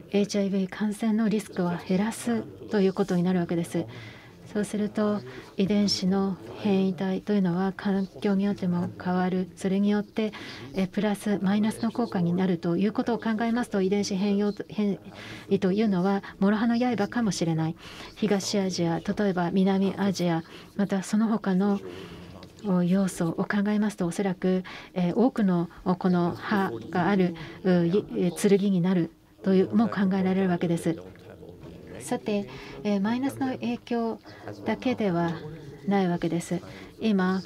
エイチアイブイ 感染のリスクは減らすということになるわけです。そうすると遺伝子の変異体というのは環境によっても変わる。それによってプラスマイナスの効果になるということを考えますと、遺伝子変容変異というのは諸刃の刃かもしれない。東アジア、例えば南アジア、またその他の要素を考えますと、おそらく多くのこの歯がある剣になるというも考えられるわけです。さて、マイナスの影響だけではないわけです。今、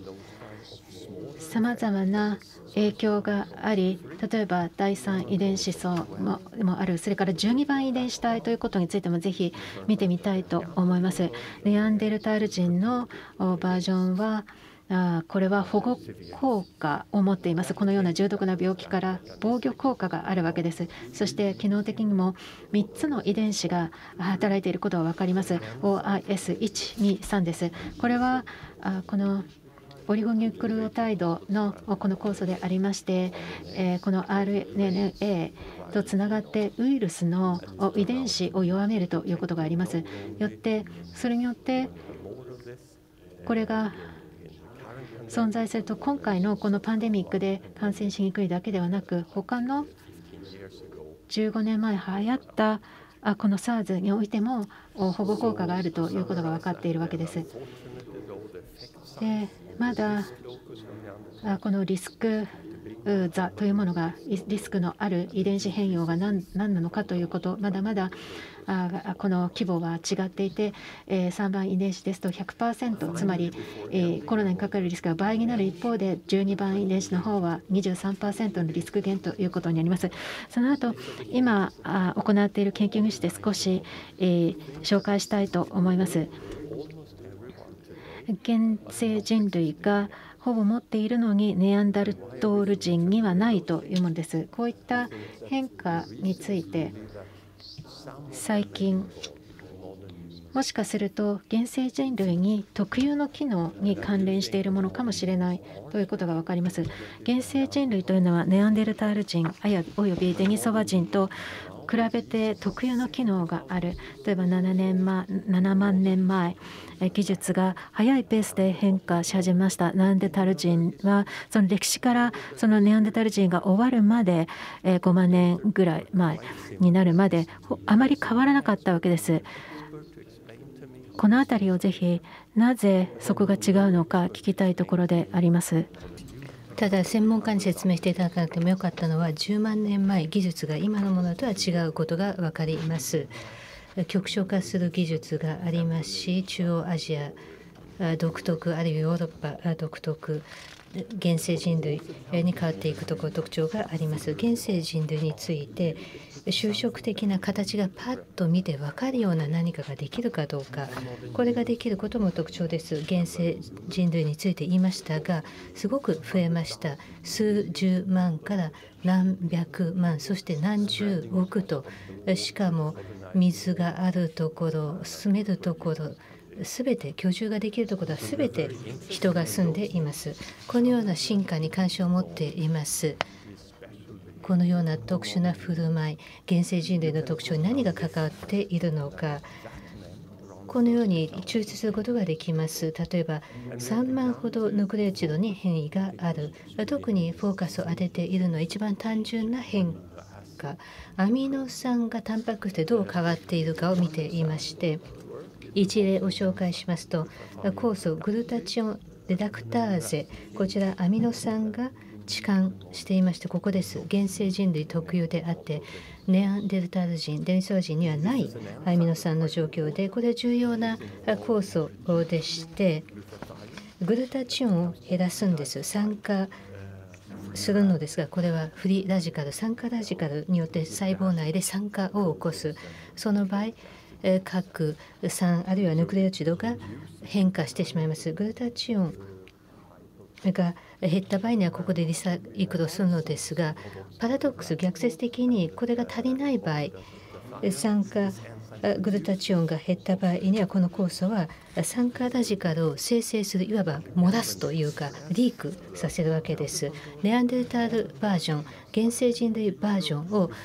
さまざまな影響があり、例えばだいさん遺伝子層もある、それからじゅうにばん遺伝子体ということについてもぜひ見てみたいと思います。ネアンデルタール人のバージョンはあこれは保護効果を持っています。このような重篤な病気から防御効果があるわけです。そして機能的にもみっつの遺伝子が働いていることが分かります。オーアイエスいちにさん です。これはあこのオリゴニュクルオタイドのこの酵素でありまして、この アールエヌエー とつながってウイルスの遺伝子を弱めるということがあります。よってそれによってこれが存在すると、今回のこのパンデミックで感染しにくいだけではなく、他のじゅうごねんまえ流行ったこの SARS においても保護効果があるということが分かっているわけです。でまだこのリスク座というものが、リスクのある遺伝子変容が何なのかということ、まだまだこの規模は違っていて、さんばん遺伝子ですと ひゃくパーセント、つまりコロナにかかるリスクが倍になる一方で、じゅうにばん遺伝子の方は にじゅうさんパーセント のリスク減ということになります。その後、今行っている研究にして少し紹介したいと思います。現世人類がほぼ持っているのにネアンダルトール人にはないというものです。こういった変化について最近もしかすると現世人類に特有の機能に関連しているものかもしれないということが分かります。現世人類というのはネアンデルタール人およびデニソワ人と比べて特有の機能がある。例えばななねんまえ、ななまんねんまえ、技術が速いペースで変化し始めました。ネアンデルタール人はその歴史からそのネアンデルタール人が終わるまでごまんねんぐらい前になるまであまり変わらなかったわけです。このあたりをぜひなぜそこが違うのか聞きたいところであります。
ただ専門家に説明していただかなくてもよかったのは、じゅうまんねんまえ技術が今のものとは違うことが分かります。極小化する技術がありますし、中央アジア独特、あるいはヨーロッパ独特、現世人類に変わっていくところ特徴があります。現世人類について就職的な形がパッと見て分かるような何かができるかどうか、これができることも特徴です。現世人類について言いましたが、すごく増えました。数十万から何百万、そして何十億と、しかも水があるところ、住めるところ、すべて居住ができるところはすべて人が住んでいます。このような進化に関心を持っています。このような特殊な振る舞い、現世人類の特徴に何が関わっているのか、このように抽出することができます。例えばさんまんほどヌクレオチドに変異がある。特にフォーカスを当てているのは一番単純な変化、アミノ酸がタンパク質でどう変わっているかを見ていまして、一例を紹介しますと、酵素グルタチオンレダクターゼ、こちらアミノ酸が置換していまして、ここです。現世人類特有であって、ネアンデルタール人、デニソワ人にはないアミノ酸の状況で、これは重要な酵素でして、グルタチオンを減らすんです。酸化するのですが、これはフリーラジカル、酸化ラジカルによって細胞内で酸化を起こす。その場合、核酸あるいはヌクレオチドが変化してしまいます。グルタチオンが減った場合にはここでリサイクルするのですが、パラドックス、逆説的にこれが足りない場合、酸化グルタチオンが減った場合にはこの酵素は酸化ラジカルを生成する、いわば漏らすというかリークさせるわけです。ネアンデルタールバージョン、現世人類バージョンを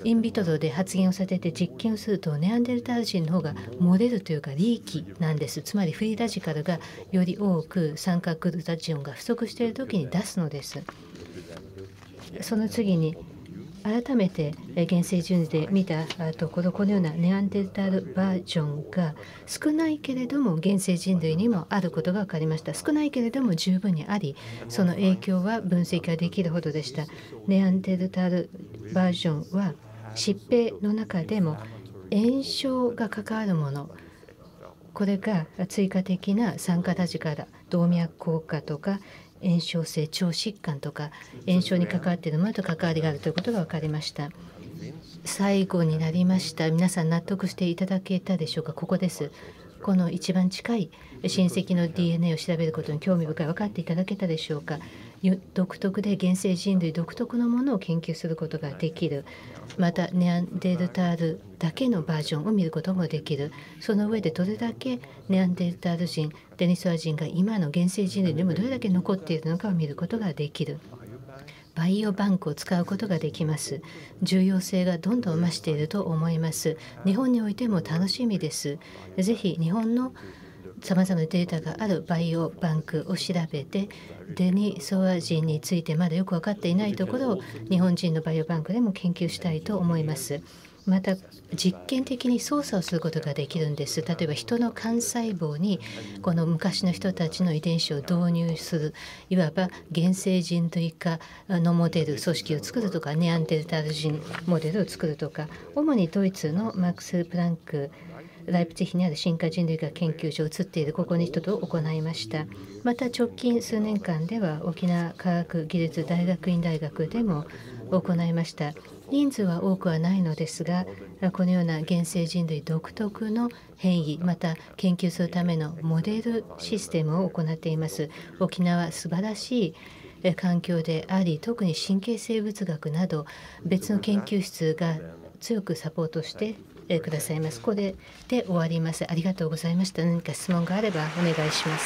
インビトロで発現をされて実験をするとネアンデルタール人の方が漏れるというかリーキなんです。つまりフリーラジカルがより多く酸化グルタチオンが不足している時に出すのです。その次に改めて原生人類で見たところ、このようなネアンデルタールバージョンが少ないけれども原生人類にもあることが分かりました。少ないけれども十分にあり、その影響は分析ができるほどでした。ネアンデルタールバージョンは疾病の中でも炎症が関わるもの、これが追加的な酸化ラジカル、動脈硬化とか炎症性腸疾患とか炎症に関わっているものと関わりがあるということが分かりました。最後になりました。皆さん納得していただけたでしょうか。ここです。この一番近い親戚の ディーエヌエー を調べることに興味深い。分かっていただけたでしょうか。独特で原生人類独特のものを研究することができる。またネアンデルタールだけのバージョンを見ることもできる。その上でどれだけネアンデルタール人、デニソワ人が今の原生人類にもどれだけ残っているのかを見ることができる。バイオバンクを使うことができます。重要性がどんどん増していると思います。日本においても楽しみです。ぜひ日本のさまざまなデータがあるバイオバンクを調べて、デニソワ人についてまだよく分かっていないところを日本人のバイオバンクでも研究したいと思います。また実験的に操作をすることができるんです。例えば人の幹細胞にこの昔の人たちの遺伝子を導入する、いわば原生人類化のモデル組織を作るとか、ネアンデルタール人モデルを作るとか、主にドイツのマックス・プランクライプツィヒにある進化人類学研究所を移っているここに人と行いました。また直近数年間では沖縄科学技術大学院大学でも行いました。人数は多くはないのですが、このような原生人類独特の変異、また研究するためのモデルシステムを行っています。沖縄は素晴らしい環境であり、特に神経生物学など別の研究室が強くサポートしてくださいます。これで終わります。ありがとうございました。何か質問があればお願いします。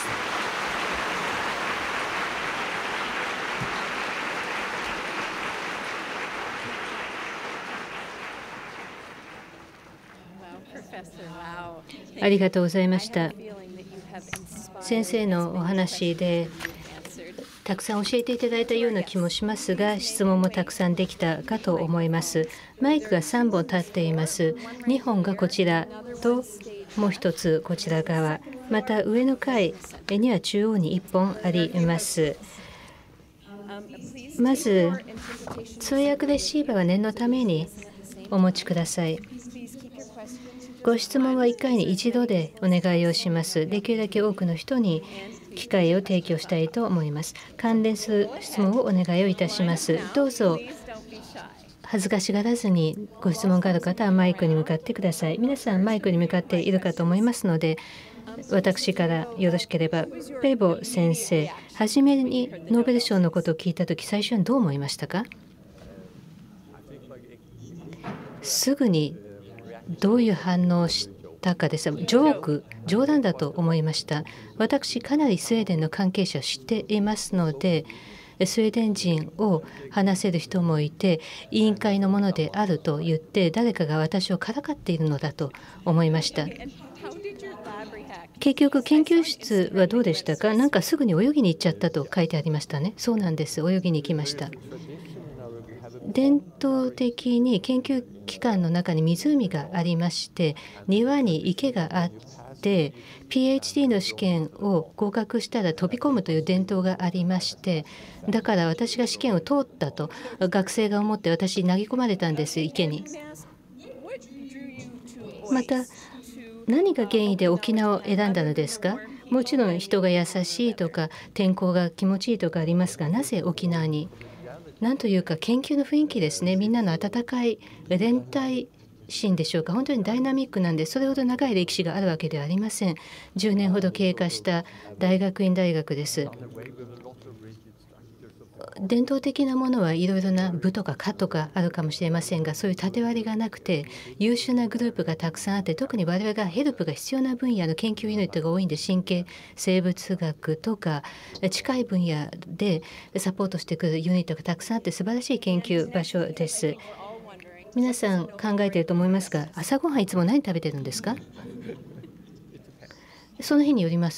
ありがとうございました。先生のお話でたくさん教えていただいたような気もしますが、質問もたくさんできたかと思います。マイクがさんぼん立っています。にほんがこちらともう一つこちら側、また上の階には中央にいっぽんあります。まず通訳レシーバーは念のためにお持ちください。ご質問はいっかいに一度でお願いをします。できるだけ多くの人に機会を提供したいと思います。関連する質問をお願いをいたします。どうぞ恥ずかしがらずにご質問がある方はマイクに向かってください。皆さんマイクに向かっているかと思いますので、私からよろしければ。ペーボ先生、初めにノーベル賞のことを聞いたとき、最初にどう思いましたか？すぐにどういう反応をしたかです。ジョーク、冗談だと思いました。私、かなりスウェーデンの関係者を知っていますので、スウェーデン人を話せる人もいて、委員会のものであると言って、誰かが私をからかっているのだと思いました。結局、研究室はどうでしたか？なんかすぐに泳ぎに行っちゃったと書いてありましたね。そうなんです。泳ぎに行きました。伝統的に研究機関の中に湖がありまして、庭に池があって、ピーエイチディー の試験を合格したら飛び込むという伝統がありまして、だから私が試験を通ったと学生が思って私に投げ込まれたんです、池に。また何が原因で沖縄を選んだのですか？もちろん人が優しいとか天候が気持ちいいとかありますが、なぜ沖縄に？なんというか研究の雰囲気ですね。みんなの温かい連帯心でしょうか。本当にダイナミックなんで、それほど長い歴史があるわけではありません。じゅうねんほど経過した大学院大学です。伝統的なものはいろいろな部とか課とかあるかもしれませんが、そういう縦割りがなくて優秀なグループがたくさんあって、特に我々がヘルプが必要な分野の研究ユニットが多いんで、神経生物学とか近い分野でサポートしてくるユニットがたくさんあって、素晴らしい研究場所です。 皆さん考えていると思いますが、朝ごはんいつも何食べてるんですか？その日によります。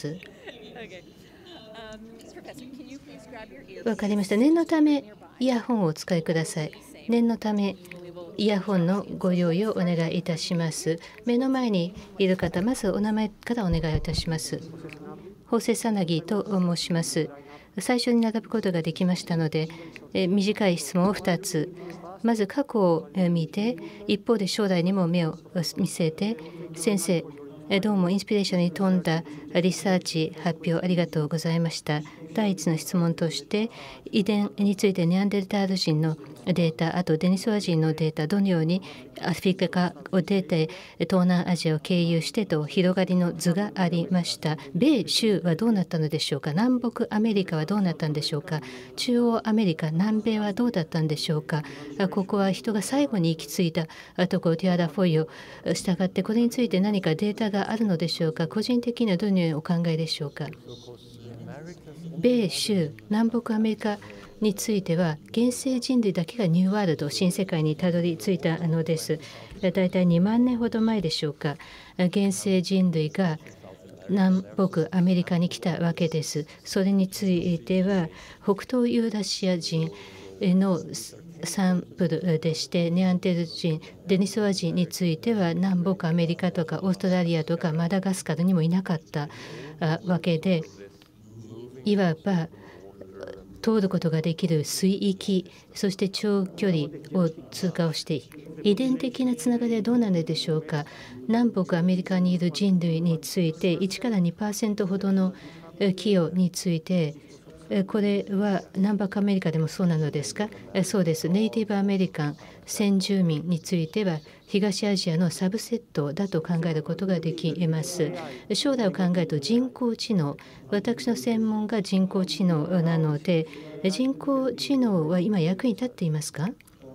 わかりました。念のためイヤホンをお使いください。念のためイヤホンのご用意をお願いいたします。目の前にいる方、まずお名前からお願いいたします。法政さなぎと申します。最初に並ぶことができましたので、え短い質問をふたつ。まず過去を見て、一方で将来にも目を見せて、先生、どうもインスピレーションに富んだリサーチ発表ありがとうございました。第一の質問として、遺伝についてネアンデルタール人のデータ、あとデニソワ人のデータ、どのようにアフリカを出て東南アジアを経由してと広がりの図がありました。米州はどうなったのでしょうか。南北アメリカはどうなったんでしょうか。中央アメリカ、南米はどうだったんでしょうか。ここは人が最後に行き着いたところ、ティアラ・フォイを従って、これについて何かデータがあるのでしょうか。個人的にはどのようにお考えでしょうか。米州、南北アメリカについては現世人類だけがニューワールド、新世界にたどり着いたのです。だいたいにまんねんほど前でしょうか。現世人類が南北アメリカに来たわけです。それについては北東ユーラシア人のサンプルでして、ネアンデル人、デニソワ人については南北アメリカとかオーストラリアとかマダガスカルにもいなかったわけで、いわば通ることができる水域、そして長距離を通過をして遺伝的なつながりはどうなのでしょうか。南北アメリカにいる人類についていちからにパーセント ほどの寄与について、これは南北アメリカでもそうなのですか。そうです。ネイティブアメリカン先住民については東アジアのサブセットだと考えることができます。将来を考えると人工知能、私の専門が人工知能なので、人工知能は今役に立っていますか。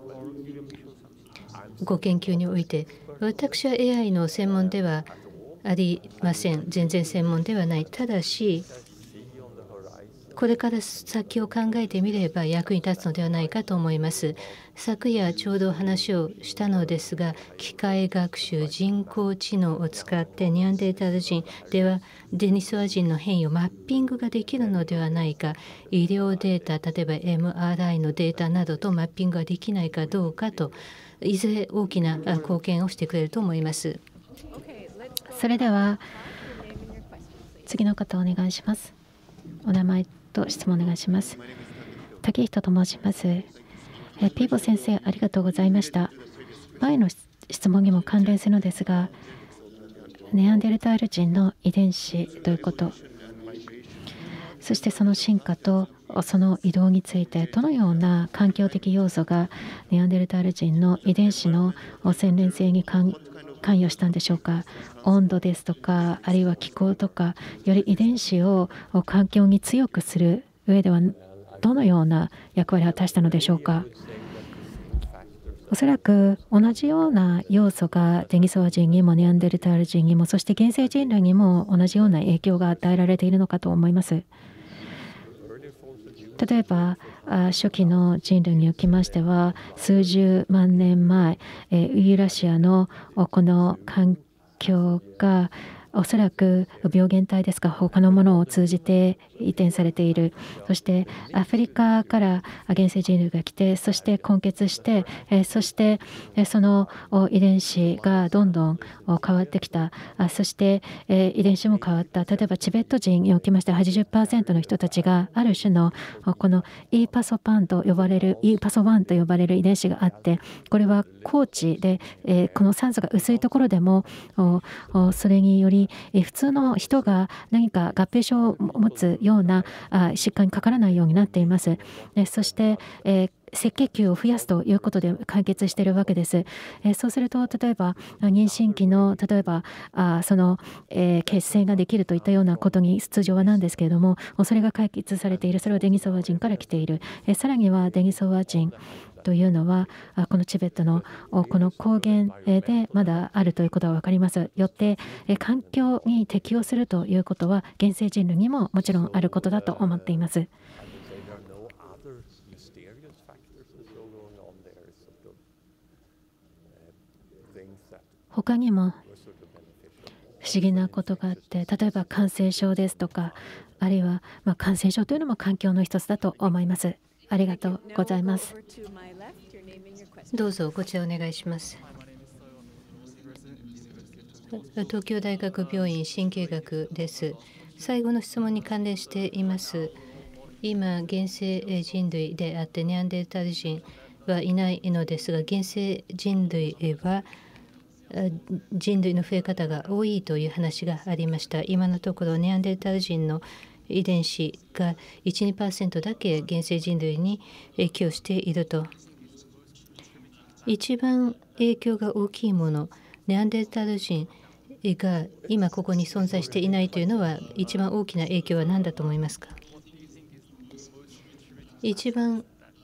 ご研究において。私は エーアイ の専門ではありません。全然専門ではない。ただしこれから先を考えてみれば役に立つのではないかと思います。昨夜ちょうど話をしたのですが、機械学習、人工知能を使ってニャンデータル人ではデニソワ人の変異をマッピングができるのではないか、医療データ、例えば エムアールアイ のデータなどとマッピングができないかどうかと、いずれ大きな貢献をしてくれると思います。
それでは次の方お願いします。お名前と質問お願いします。竹人と申します。えピーボ先生、ありがとうございました。前の質問にも関連するのですが、ネアンデルタール人の遺伝子ということ、そしてその進化とその移動について、どのような環境的要素がネアンデルタール人の遺伝子の洗練性に関関与したんでしょうか。温度ですとか、あるいは気候とか、より遺伝子を環境に強くする上ではどのような役割を果たしたのでしょうか。おそらく同じような要素がデニソワ人にもネアンデルタール人にも、そして現世人類にも同じような影響が与えられているのかと思います。例えば初期の人類におきましては、数十万年前、ユーラシアのこの環境がおそらく病原体ですか、他のものを通じて移転されている。そしてアフリカから現世人類が来て、そして混血して、そしてその遺伝子がどんどん変わってきた。そして遺伝子も変わった。例えばチベット人におきまして はちじゅっパーセント の人たちがある種のこの イーパソパンと呼ばれる イーパソワンと呼ばれる遺伝子があって、これは高地でこの酸素が薄いところでもそれにより普通の人が何か合併症を持つような疾患にかからないようになっています。そして、えー赤血球を増やすということで解決しているわけです。えー、そうすると例えば妊娠期の例えばあその、えー、血栓ができるといったようなことに通常はなんですけれども、それが解決されている。それはデニソワ人から来ている。えー、さらにはデニソワ人というのはこのチベットのこの高原でまだあるということは分かります。よって環境に適応するということは現世人類にももちろんあることだと思っています。 他にも不思議なことがあって、例えば感染症ですとか、あるいはまあ感染症というのも環境の一つだと思います。ありがとうございます。
どうぞこちらお願いします。東京大学病院神経学です。最後の質問に関連しています。今、現世人類であってネアンデルタール人はいないのですが、現世人類は人類の増え方が多いという話がありました。今のところネアンデルタール人の遺伝子が いち、にパーセント だけ現世人類に影響していると。一番影響が大きいもの、ネアンデルタール人が今ここに存在していないというのは、一番大きな影響は何だと思いますか？一番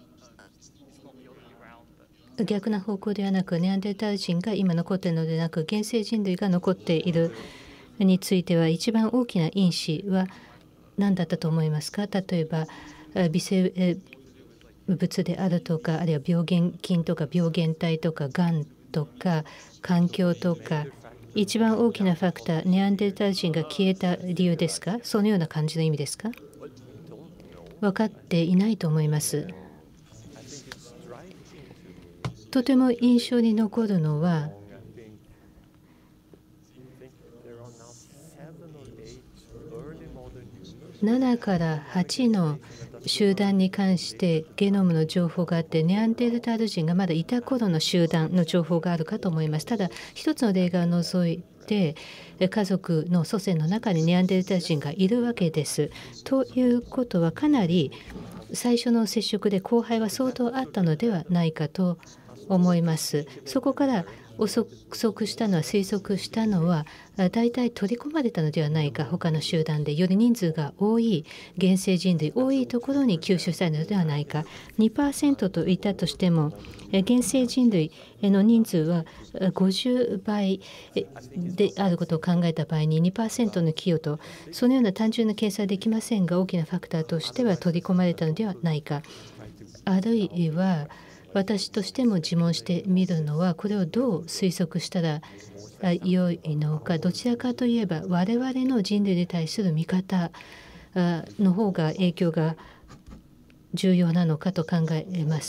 逆な方向ではなく、ネアンデルタール人が今残っているのではなく、現世人類が残っているについては、一番大きな因子は何だったと思いますか？例えば微生物であるとか、あるいは病原菌とか病原体とかがんとか環境とか、一番大きなファクター、ネアンデルタール人が消えた理由ですか？そのような感じの意味ですか？分かっていないと思います。とても印象に残るのは、ななからはちの集団に関してゲノムの情報があって、ネアンデルタール人がまだいた頃の集団の情報があるかと思います。ただ一つの例外を除いて、家族の祖先の中にネアンデルタール人がいるわけです。ということは、かなり最初の接触で交配は相当あったのではないかと思います。そこから憶測したのは推測したのは、大体取り込まれたのではないか、他の集団でより人数が多い現世人類多いところに吸収されたのではないか。 にパーセント といったとしても、現世人類の人数はごじゅうばいであることを考えた場合に にパーセント の寄与と、そのような単純な計算はできませんが、大きなファクターとしては取り込まれたのではないか。あるいは私としても自問してみるのは、これをどう推測したら良いのか。どちらかといえば我々の人類に対する見方の方が影響が重要なのかと考えます。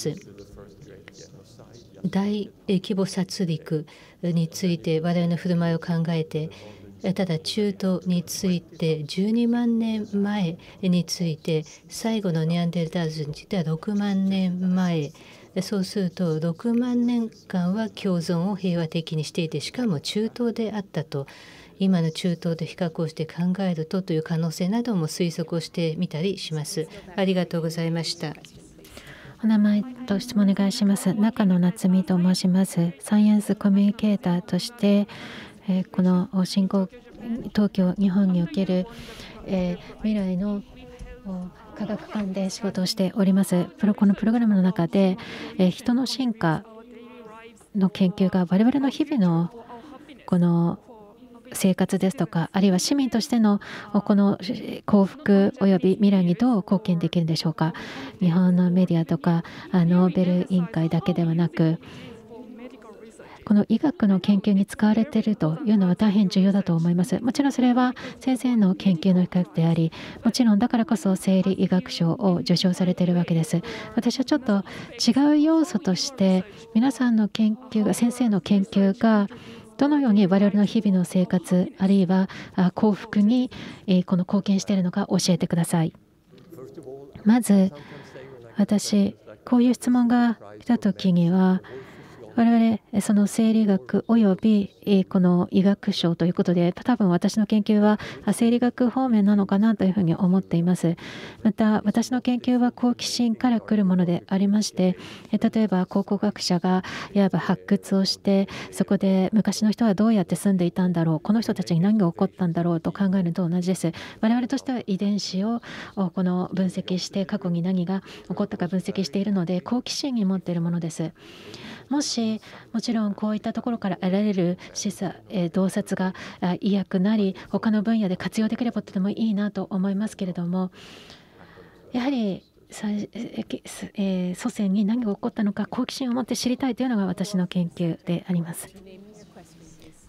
大規模殺戮について我々の振る舞いを考えて、ただ中東についてじゅうにまんねんまえについて、最後のネアンデルタール人についてはろくまんねんまえ、そうするとろくまんねんかんは共存を平和的にしていて、しかも中東であったと、今の中東と比較をして考えるとという可能性なども推測をしてみたりします。ありがとうございました。
お名前と質問お願いします。中野夏美と申します。サイエンスコミュニケーターとして、えー、この新興東京日本における、えー、未来の科学館で仕事をしております。プロこのプログラムの中で、えー、人の進化の研究が我々の日々のこの生活ですとか、あるいは市民としてのこの幸福および未来にどう貢献できるんでしょうか。日本のメディアとかノーベル委員会だけではなく、この医学の研究に使われているというのは大変重要だと思います。もちろんそれは先生の研究の一角であり、もちろんだからこそ生理医学賞を受賞されているわけです。私はちょっと違う要素として、皆さんの研究が、先生の研究がどのように我々の日々の生活、あるいは幸福にこの貢献しているのか教えてください。まず私、こういう質問が来たときには、我々その生理学およびこの医学賞ということで、多分私の研究は生理学方面なのかなというふうに思っています。また私の研究は好奇心から来るものでありまして、例えば考古学者がいわば発掘をして、そこで昔の人はどうやって住んでいたんだろう、この人たちに何が起こったんだろうと考えるのと同じです。我々としては遺伝子をこの分析して、過去に何が起こったか分析しているので、好奇心に持っているものです。もしもちろんこういったところから得られる示唆、えー、洞察が医薬なり他の分野で活用できればとてもいいなと思いますけれども、やはりえー、祖先に何が起こったのか好奇心を持って知りたいというのが私の研究であります。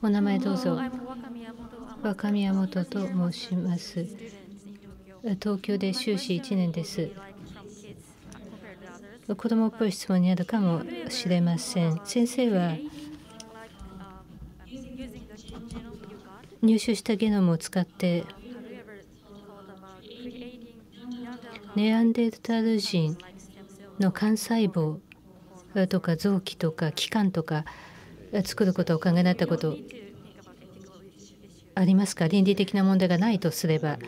お名前どうぞ。若宮本と申します。東京で修士いちねんです。子供っぽい質問になるかもしれません。先生は入手したゲノムを使ってネアンデルタール人の幹細胞とか臓器とか器官とか作ることをお考えになったことありますか？倫理的な問題がないとすれば。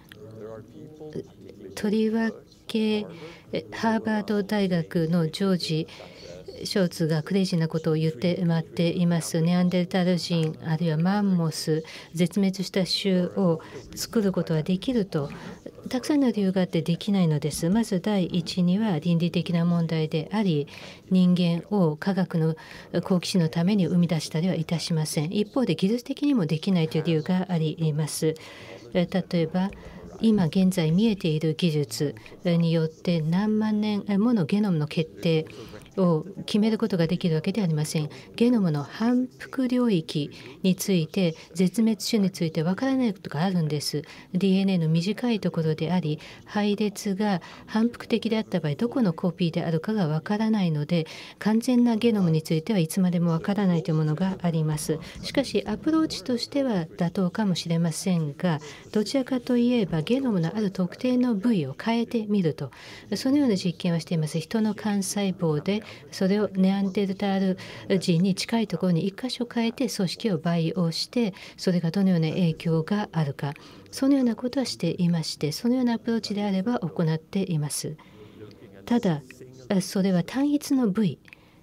とりわけハーバード大学のジョージ・ショルツがクレイジーなことを言って回っています。ネアンデルタール人あるいはマンモス、絶滅した種を作ることはできるとたくさんの理由があってできないのです。まず第一には倫理的な問題であり、人間を科学の好奇心のために生み出したりはいたしません。一方で技術的にもできないという理由があります。例えば今現在見えている技術によって何万年ものゲノムの決定を決めることができるわけではありません。ゲノムの反復領域について、絶滅種についてわからないことがあるんです。 ディーエヌエー の短いところであり、配列が反復的であった場合どこのコピーであるかがわからないので、完全なゲノムについてはいつまでもわからないというものがあります。しかしアプローチとしては妥当かもしれませんが、どちらかといえばゲノムのある特定の部位を変えてみると、そのような実験をしています。人の幹細胞でそれをネアンデルタール人に近いところにいっ箇所変えて組織を培養して、それがどのような影響があるか、そのようなことはしていまして、そのようなアプローチであれば行っています。ただそれは単一の部位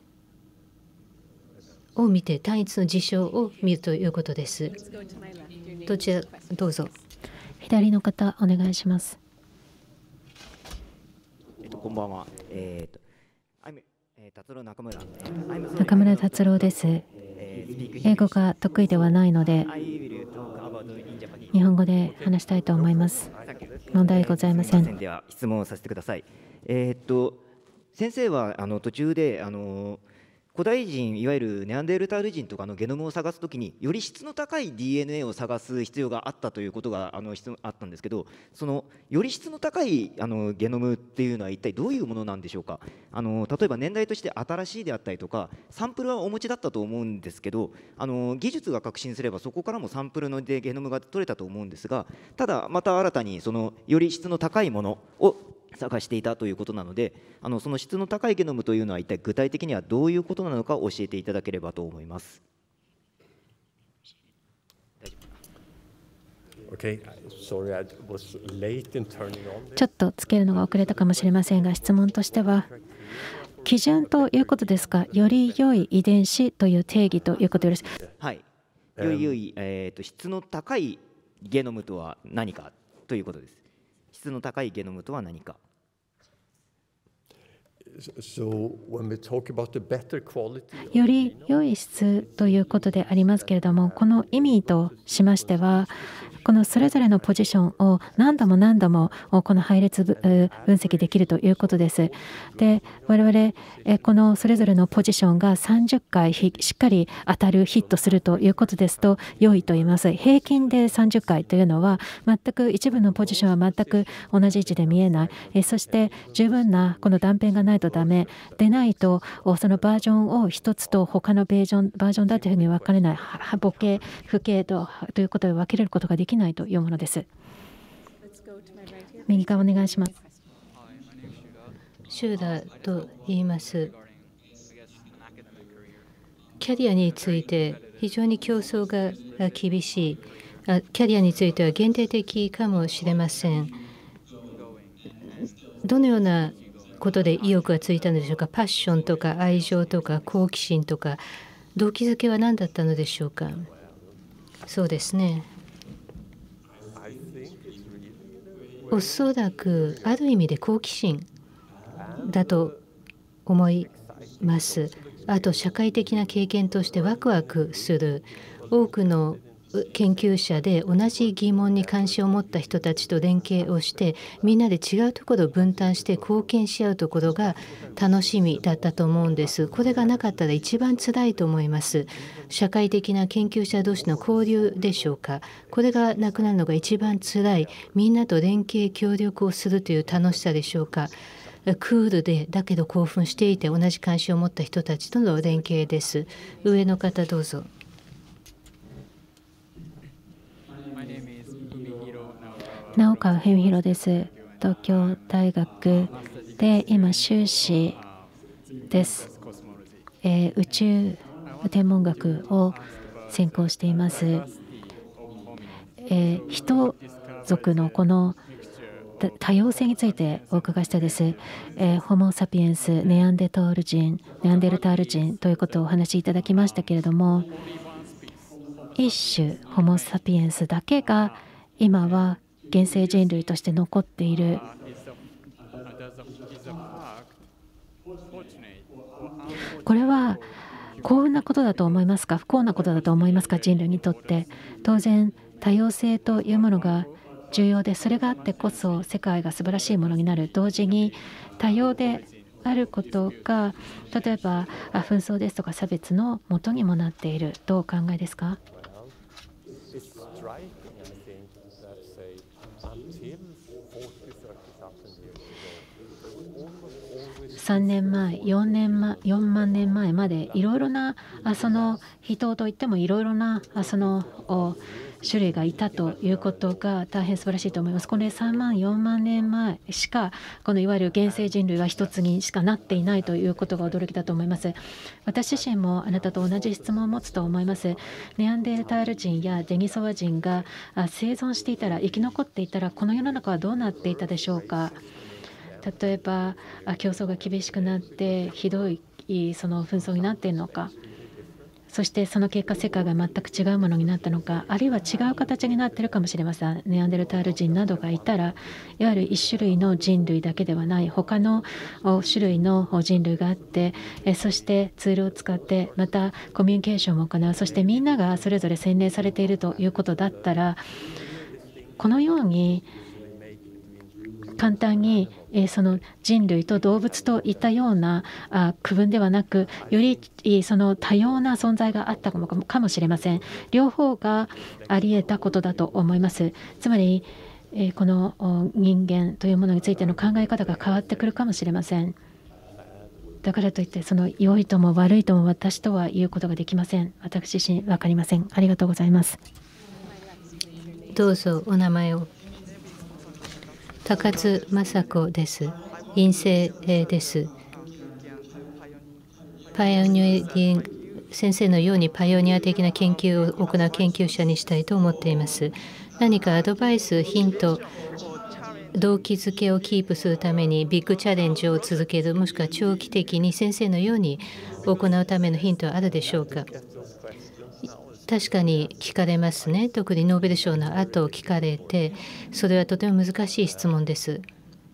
を見て、単一の事象を見るということです。どちらどうぞ。
左の方お願いします。
えっと、こんばんは。えーと
中村達郎です。英語が得意ではないので日本語で話したいと思います。問題ございません。
では質問をさせてください。えー、っと先生はあの途中であの古代人、いわゆるネアンデルタール人とかのゲノムを探すときにより質の高い ディーエヌエー を探す必要があったということがあのあったんですけど、そのより質の高いあのゲノムっていうのは一体どういうものなんでしょうか。あの例えば年代として新しいであったりとかサンプルはお持ちだったと思うんですけど、あの技術が革新すればそこからもサンプルのでゲノムが取れたと思うんですが、ただまた新たにそのより質の高いものを探していたということなので、あのその質の高いゲノムというのは一体具体的にはどういうことなのか教えていただければと思います。
ちょっとつけるのが遅れたかもしれませんが、質問としては基準ということですか。より良い遺伝子という定義ということです。
はい、より良い、えーと、質の高いゲノムとは何かということです。質の高いゲノムとは何か。
より良い質ということでありますけれども、この意味としましては、このそれぞれのポジションを何度も何度もこの配列分析できるということです。で、我々このそれぞれのポジションがさんじゅっかいしっかり当たる、ヒットするということですと良いと言います。平均でさんじゅっかいというのは全く一部のポジションは全く同じ位置で見えない。そして十分なこの断片がないとダメでないと、そのバージョンを一つと他のバージョンバージョンだというふうに分かれない、母系父系とということで分けることができないというものです。右側お願いします。
シューダーと言います。キャリアについて非常に競争が厳しい。キャリアについては限定的かもしれません。どのようなことで意欲がついたのでしょうか。パッションとか愛情とか好奇心とか動機づけは何だったのでしょうか。そうですね。おそらくある意味で好奇心だと思います。あと社会的な経験としてワクワクする。多くの研究者で同じ疑問に関心を持った人たちと連携をしてみんなで違うところを分担して貢献し合うところが楽しみだったと思うんです。これがなかったら一番辛いと思います。社会的な研究者同士の交流でしょうか。これがなくなるのが一番辛い、みんなと連携協力をするという楽しさでしょうか。クールでだけど興奮していて同じ関心を持った人たちとの連携です。上の方どうぞ。
直川文弘です。東京大学で今修士です。えー、宇宙天文学を専攻しています。えー、人族のこの多様性についてお伺いしたいです。えー、ホモ・サピエンス、ネアンデタール人、ネアンデルタール人ということをお話しいただきましたけれども、一種ホモ・サピエンスだけが今は現生人類として残っている。これは幸運なことだと思いますか、不幸なことだと思いますか。人類にとって当然多様性というものが重要で、それがあってこそ世界が素晴らしいものになる。同時に多様であることが例えば紛争ですとか差別の元にもなっている。どうお考えですか。さんねんまえ、よんねんまえ、よんまんねんまえまでいろいろなその人といってもいろいろなその種類がいたということが大変素晴らしいと思います。これさんまん、よんまんねんまえしかこのいわゆる現生人類は一つにしかなっていないということが驚きだと思います。私自身もあなたと同じ質問を持つと思います。ネアンデルタール人やデニソワ人が生存していたら、生き残っていたらこの世の中はどうなっていたでしょうか。例えば競争が厳しくなってひどいその紛争になっているのか、そしてその結果世界が全く違うものになったのか、あるいは違う形になっているかもしれません。ネアンデルタール人などがいたらいわゆる一種類の人類だけではない他の種類の人類があって、そしてツールを使ってまたコミュニケーションを行う、そしてみんながそれぞれ洗練されているということだったら、このように簡単にその人類と動物といったような区分ではなく、よりその多様な存在があったかもしれません。両方があり得たことだと思います。つまりこの人間というものについての考え方が変わってくるかもしれません。だからといってその良いとも悪いとも私とは言うことができません。私自身分かりません。ありがとうございます。
どうぞお名前を。高津雅子です。院生です。パイオニアリン先生のようにパイオニア的な研究を行う研究者にしたいと思っています。何かアドバイス、ヒント、動機づけをキープするためにビッグチャレンジを続ける、もしくは長期的に先生のように行うためのヒントはあるでしょうか。確かに聞かれますね。特にノーベル賞の後聞かれて、それはとても難しい質問です。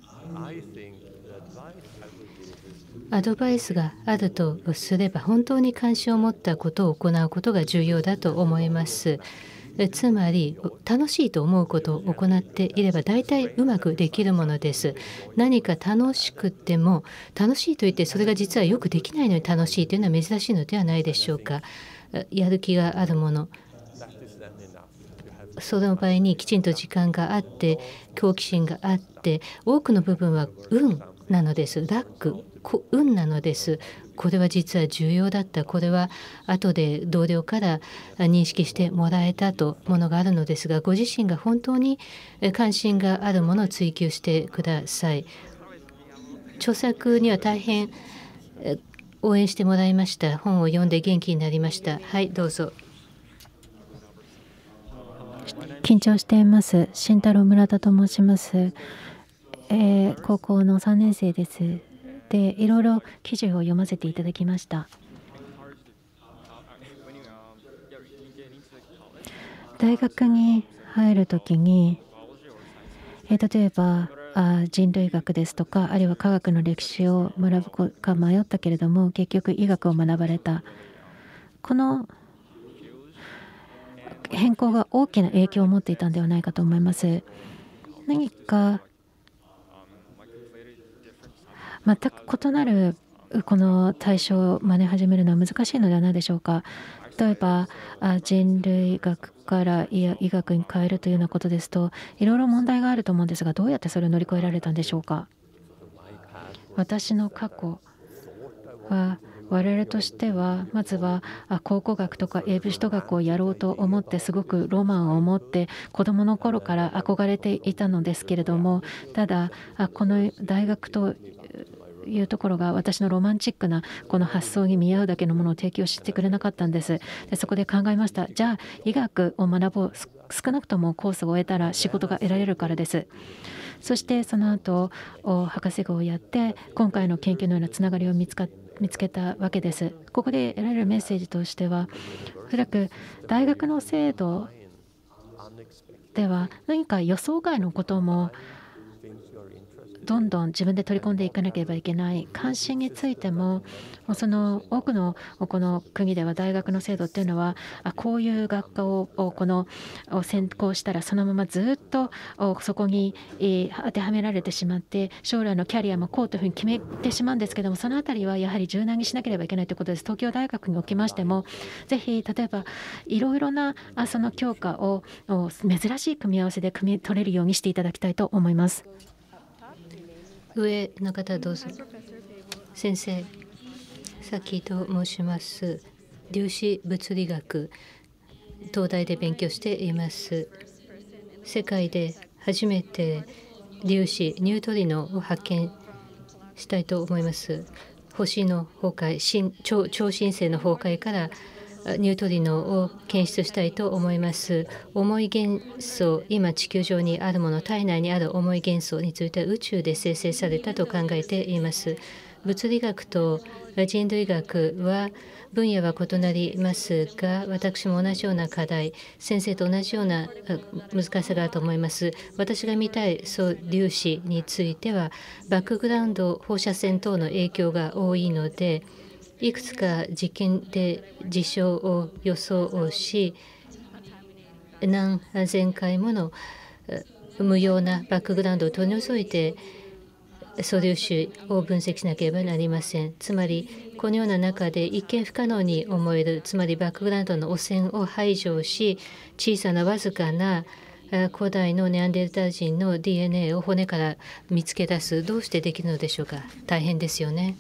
アドバイスがあるとすれば、本当に関心を持ったことを行うことが重要だと思います。つまり楽しいと思うことを行っていれば大体うまくできるものです。何か楽しくても、楽しいと言ってそれが実はよくできないのに楽しいというのは珍しいのではないでしょうか。やる気があるもの、その場合にきちんと時間があって好奇心があって、多くの部分は運なのです。ラック、運なのです。これは実は重要だった。これは後で同僚から認識してもらえたとものがあるのですが、ご自身が本当に関心があるものを追求してください。著作には大変応援してもらいました。本を読んで元気になりました。はい、どうぞ。
緊張しています。慎太郎村田と申します。えー、高校のさんねん生です。で、いろいろ記事を読ませていただきました。大学に入るときに、えー、例えばあ人類学ですとか、あるいは科学の歴史を学ぶか迷ったけれども、結局医学を学ばれた。この変更が大きな影響を持っていたのではないかと思います。何か全く異なるこの対象を真似始めるのは難しいのではないでしょうか。例えば人類学から医学に変えるというようなことですと、いろいろ問題があると思うんですが、どうやってそれを乗り越えられたんでしょうか。私の過去は我々としてはまずは考古学とか英文首都学をやろうと思って、すごくロマンを持って子どもの頃から憧れていたのですけれども、ただこの大学というところが私のロマンチックなこの発想に見合うだけのものを提供してくれなかったんです。でそこで考えました。じゃあ医学を学ぼう、少なくともコースを終えたら仕事が得られるからです。そしてその後博士号をやって今回の研究のようなつながりを見つか見つけたわけです。ここで得られるメッセージとしては、おそらく大学の制度では何か予想外のこともどんどん自分で取り込んでいかなければいけない。関心についても、その多くのこの国では大学の制度っていうのは、こういう学科をこの専攻したらそのままずっとそこに当てはめられてしまって、将来のキャリアもこうというふうに決めてしまうんですけども、そのあたりはやはり柔軟にしなければいけないということです。東京大学におきましても、ぜひ例えばいろいろなその教科を珍しい組み合わせで組み取れるようにしていただきたいと思います。
上の方どうぞ。先生、さきと申します。粒子物理学、東大で勉強しています。世界で初めて粒子ニュートリノを発見したいと思います。星の崩壊、新 超, 超新星の崩壊からニュートリノを検出したいと思います。重い元素、今地球上にあるもの、体内にある重い元素については宇宙で生成されたと考えています。物理学と人類学は分野は異なりますが、私も同じような課題、先生と同じような難しさがあると思います。私が見たい素粒子については、バックグラウンド放射線等の影響が多いので、いくつか実験で事象を予想をし、何千回もの無用なバックグラウンドを取り除いて素粒子を分析しなければなりません。つまりこのような中で一見不可能に思える、つまりバックグラウンドの汚染を排除し、小さなわずかな古代のネアンデルタール人の ディーエヌエー を骨から見つけ出す、どうしてできるのでしょうか。大変ですよね。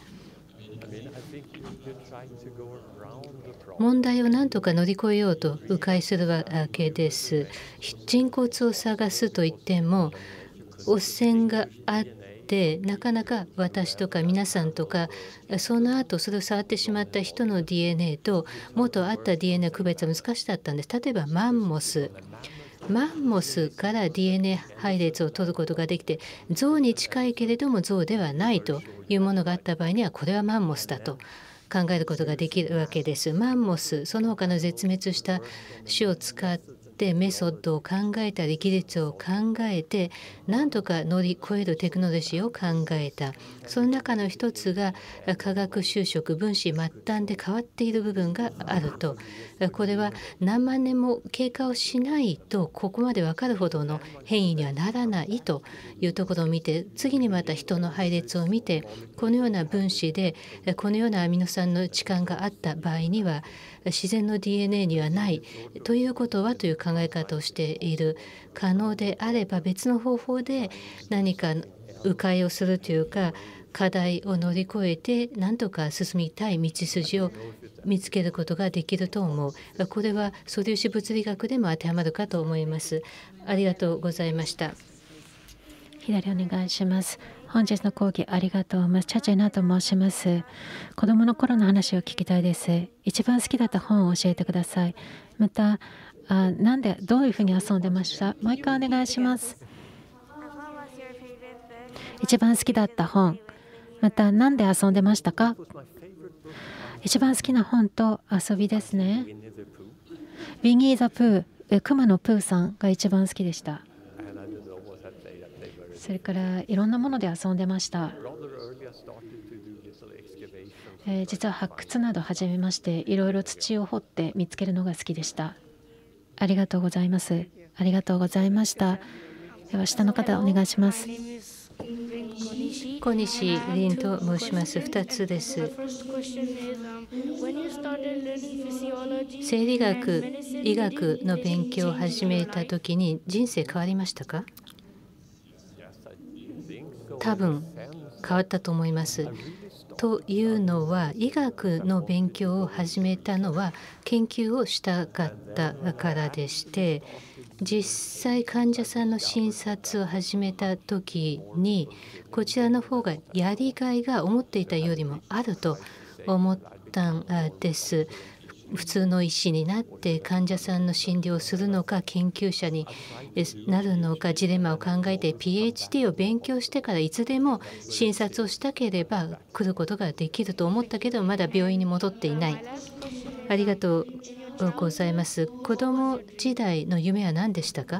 問題を何とか乗り越えようと迂回するわけです。人骨を探すといっても汚染があってなかなか私とか皆さんとかその後それを触ってしまった人の ディーエヌエー と元あった ディーエヌエー の区別は難しかったんです。例えばマンモスマンモスから ディーエヌエー 配列を取ることができて、象に近いけれども象ではないというものがあった場合には、これはマンモスだと考えることができるわけです。マンモス、その他の絶滅した種を使ってメソッドを考えたり技術を考えて何とか乗り越えるテクノロジーを考えた。その中の一つが化学修飾、分子末端で変わっている部分があると。これは何万年も経過をしないとここまで分かるほどの変異にはならないというところを見て、次にまた人の配列を見て、このような分子でこのようなアミノ酸の置換があった場合には自然の ディーエヌエー にはないということはという考え方をしている。可能であれば別の方法で何か迂回をするというか、課題を乗り越えて何とか進みたい道筋を見つけることができると思う。これは素粒子物理学でも当てはまるかと思います。ありがとうございました。
左お願いします。本日の講義ありがとうございます。チャチェナと申します。子供の頃の話を聞きたいです。一番好きだった本を教えてください。また、あなんでどういうふうに遊んでました？もう一回お願いします。一番好きだった本、また何で遊んでましたか？一番好きな本と遊びですね。ウィニー・ザ・プー、クマのプーさんが一番好きでした。それからいろんなもので遊んでました。えー、実は発掘など始めまして、いろいろ土を掘って見つけるのが好きでした。 ありがとうございます。ありがとうございました。では下の方お願いします。
小西凛と申します。ふたつです。生理学、医学の勉強を始めたときに人生変わりましたか？多分変わったと思います。というのは、医学の勉強を始めたのは研究をしたかったからでして、実際患者さんの診察を始めた時にこちらの方がやりがいが思っていたよりもあると思ったんです。普通の医師になって患者さんの診療をするのか、研究者になるのか、ジレンマを考えて ピーエイチディー を勉強してからいつでも診察をしたければ来ることができると思ったけど、まだ病院に戻っていない。ありがとうございます。子供時代の夢は何でしたか？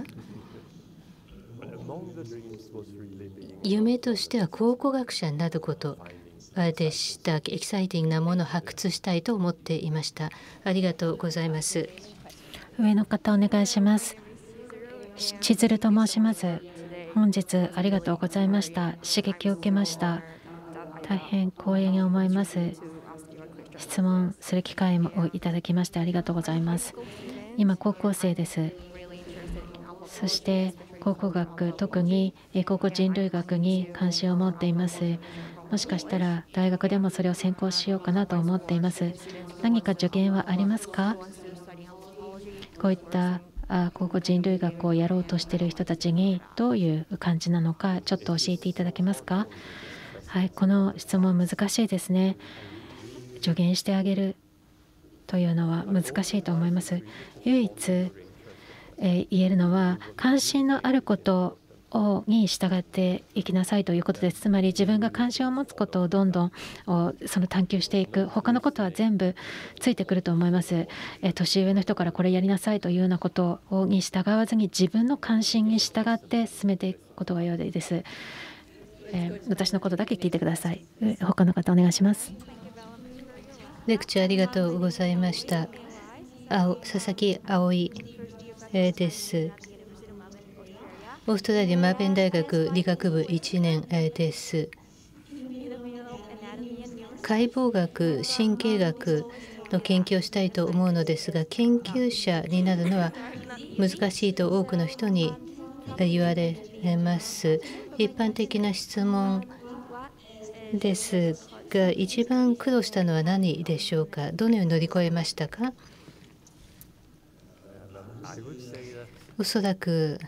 夢としては考古学者になることでした。エキサイティングなものを発掘したいと思っていました。ありがとうございます。
上の方お願いします。千鶴と申します。本日ありがとうございました。刺激を受けました。大変光栄に思います。質問する機会をいただきましてありがとうございます。今高校生です。そして考古学、特に考古人類学に関心を持っています。もしかしたら大学でもそれを専攻しようかなと思っています。何か助言はありますか？こういった考古人類学をやろうとしている人たちにどういう感じなのかちょっと教えていただけますか？はい、この質問難しいですね。助言してあげるというのは難しいと思います。唯一、えー、言えるのは関心のあることをに従っていきなさいということです。つまり自分が関心を持つことをどんどんその探求していく。他のことは全部ついてくると思います。え年上の人からこれやりなさいというようなことに従わずに自分の関心に従って進めていくことが良いです。えー、私のことだけ聞いてください。他の方お願いします。
レクチャーありがとうございました。青佐々木葵です。オーストラリアマーベン大学理学部いちねんです。解剖学、神経学の研究をしたいと思うのですが、研究者になるのは難しいと多くの人に言われます。一般的な質問ですが、一番苦労したのは何でしょうか？どのように乗り越えましたか？おそらく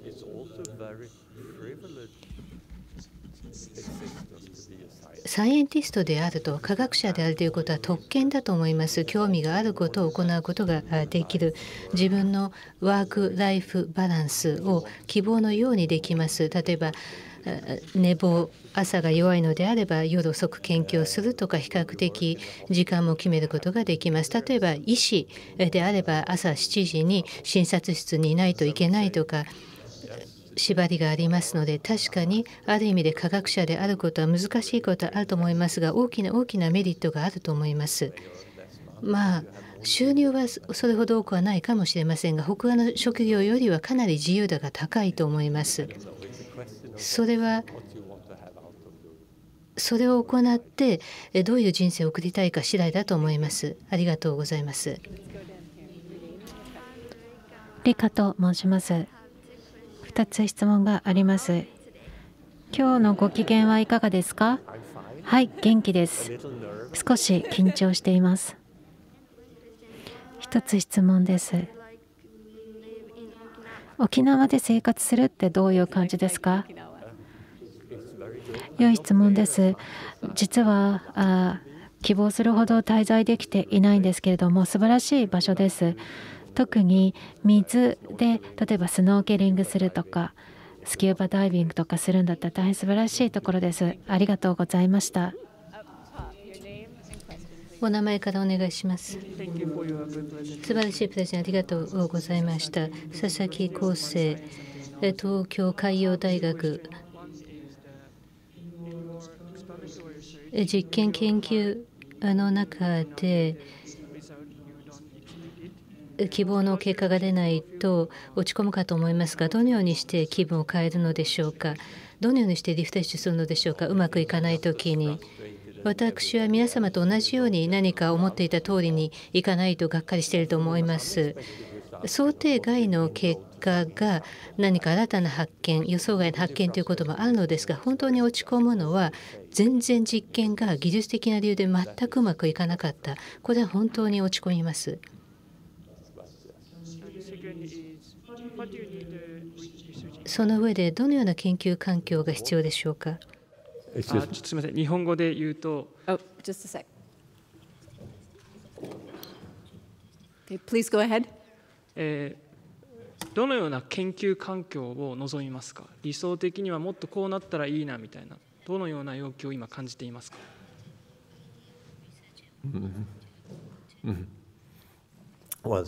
サイエンティストであると、科学者であるということは特権だと思います。興味があることを行うことができる。自分のワーク・ライフ・バランスを希望のようにできます。例えば寝坊、朝が弱いのであれば夜遅く研究をするとか、比較的時間も決めることができます。例えば医師であれば朝しちじに診察室にいないといけないとか縛りがありますので、確かにある意味で科学者であることは難しいことはあると思いますが、大きな大きなメリットがあると思います。まあ収入はそれほど多くはないかもしれませんが、他の職業よりはかなり自由度が高いと思います。それはそれを行ってどういう人生を送りたいか次第だと思います。ありがとうございます。
リカと申します。ふたつ質問があります。今日のご機嫌はいかがですか？はい、元気です。少し緊張しています。ひとつ質問です。沖縄で生活するってどういう感じですか？良い質問です。実はあ希望するほど滞在できていないんですけれども、素晴らしい場所です。特に水で例えばスノーケリングするとかスキューバダイビングとかするんだったら大変素晴らしいところです。ありがとうございました。
お名前からお願いします。素晴らしいプレゼンありがとうございました。佐々木康生、東京海洋大学実験研究の中で希望の結果が出ないと落ち込むかと思いますが、どのようにして気分を変えるのでしょうか。どのようにしてリフレッシュするのでしょうか。うまくいかないときに。私は皆様と同じように何か思っていた通りにいかないとがっかりしていると思います。想定外の結果が何か新たな発見、予想外の発見ということもあるのですが、本当に落ち込むのは全然実験が技術的な理由で全くうまくいかなかった。これは本当に落ち込みます。その上でどのような研究環境が必要でしょうか。
あ、ちょっとすみません。日本語で言うと。
Oh, just a sec. Okay, please go ahead.
えー、どのような研究環境を望みますか。理想的にはもっとこうなったらいいなみたいな、どのような要求を今感じていますか。
お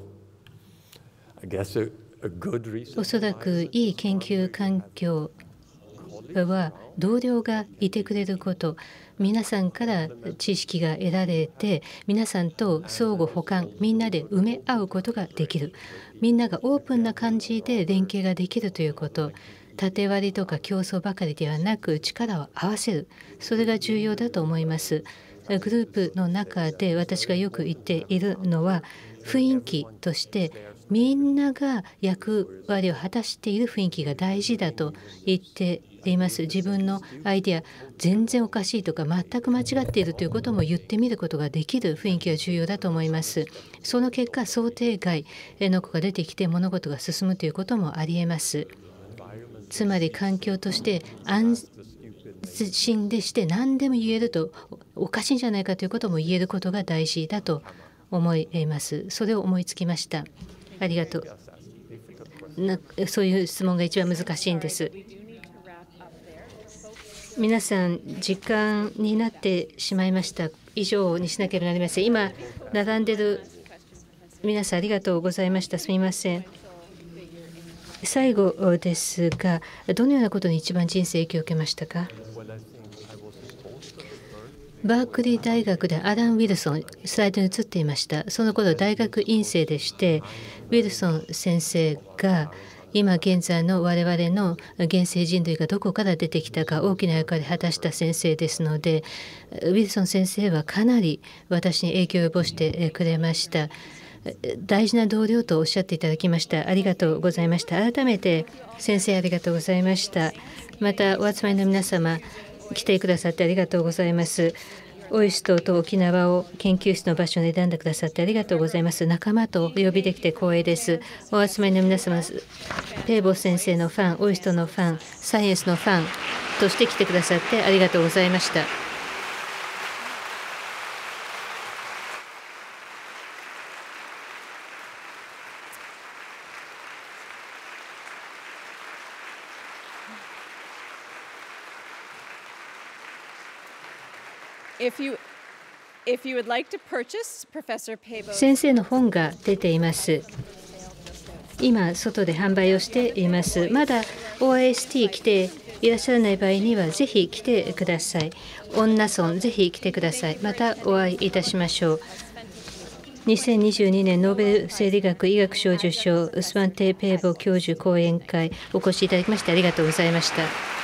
そらくいい研究環境は同僚がいてくれること、皆さんから知識が得られて、皆さんと相互補完、みんなで埋め合うことができる、みんながオープンな感じで連携ができるということ、縦割りとか競争ばかりではなく力を合わせる、それが重要だと思います。グループの中で私がよく言っているのは、雰囲気としてみんなが役割を果たしている雰囲気が大事だと言っています。自分のアイデア全然おかしいとか全く間違っているということも言ってみることができる雰囲気が重要だと思います。その結果、想定外の子が出てきて物事が進むということもありえます。つまり環境として安心でして何でも言えると、おかしいんじゃないかということも言えることが大事だと思います。それを思いつきました。ありがとう。なそういう質問が一番難しいんです。皆さん、時間になってしまいました。以上にしなければなりません。今、並んでいる皆さん、ありがとうございました。すみません。最後ですが、どのようなことに一番人生影響を受けましたか。バークリー大学でアラン・ウィルソン、スライドに映っていました。その頃大学院生でして、ウィルソン先生が今現在の我々の現世人類がどこから出てきたか大きな役割を果たした先生ですので、ウィルソン先生はかなり私に影響を及ぼしてくれました。大事な同僚とおっしゃっていただきました。ありがとうございました。改めて先生、ありがとうございました。またお集まりの皆様、来てくださってありがとうございます。オイストと沖縄を研究室の場所に選んでくださってありがとうございます。仲間とお呼びできて光栄です。お集まりの皆様、ペーボス先生のファン、オイストのファン、サイエンスのファンとして来てくださってありがとうございました。先生の本が出ています。今、外で販売をしています。まだ オーアイエスティー 来ていらっしゃらない場合には、ぜひ来てください。女村、ぜひ来てください。またお会いいたしましょう。にせんにじゅうにねんノーベル生理学・医学賞受賞、スワンテ・ペーボ教授講演会、お越しいただきましてありがとうございました。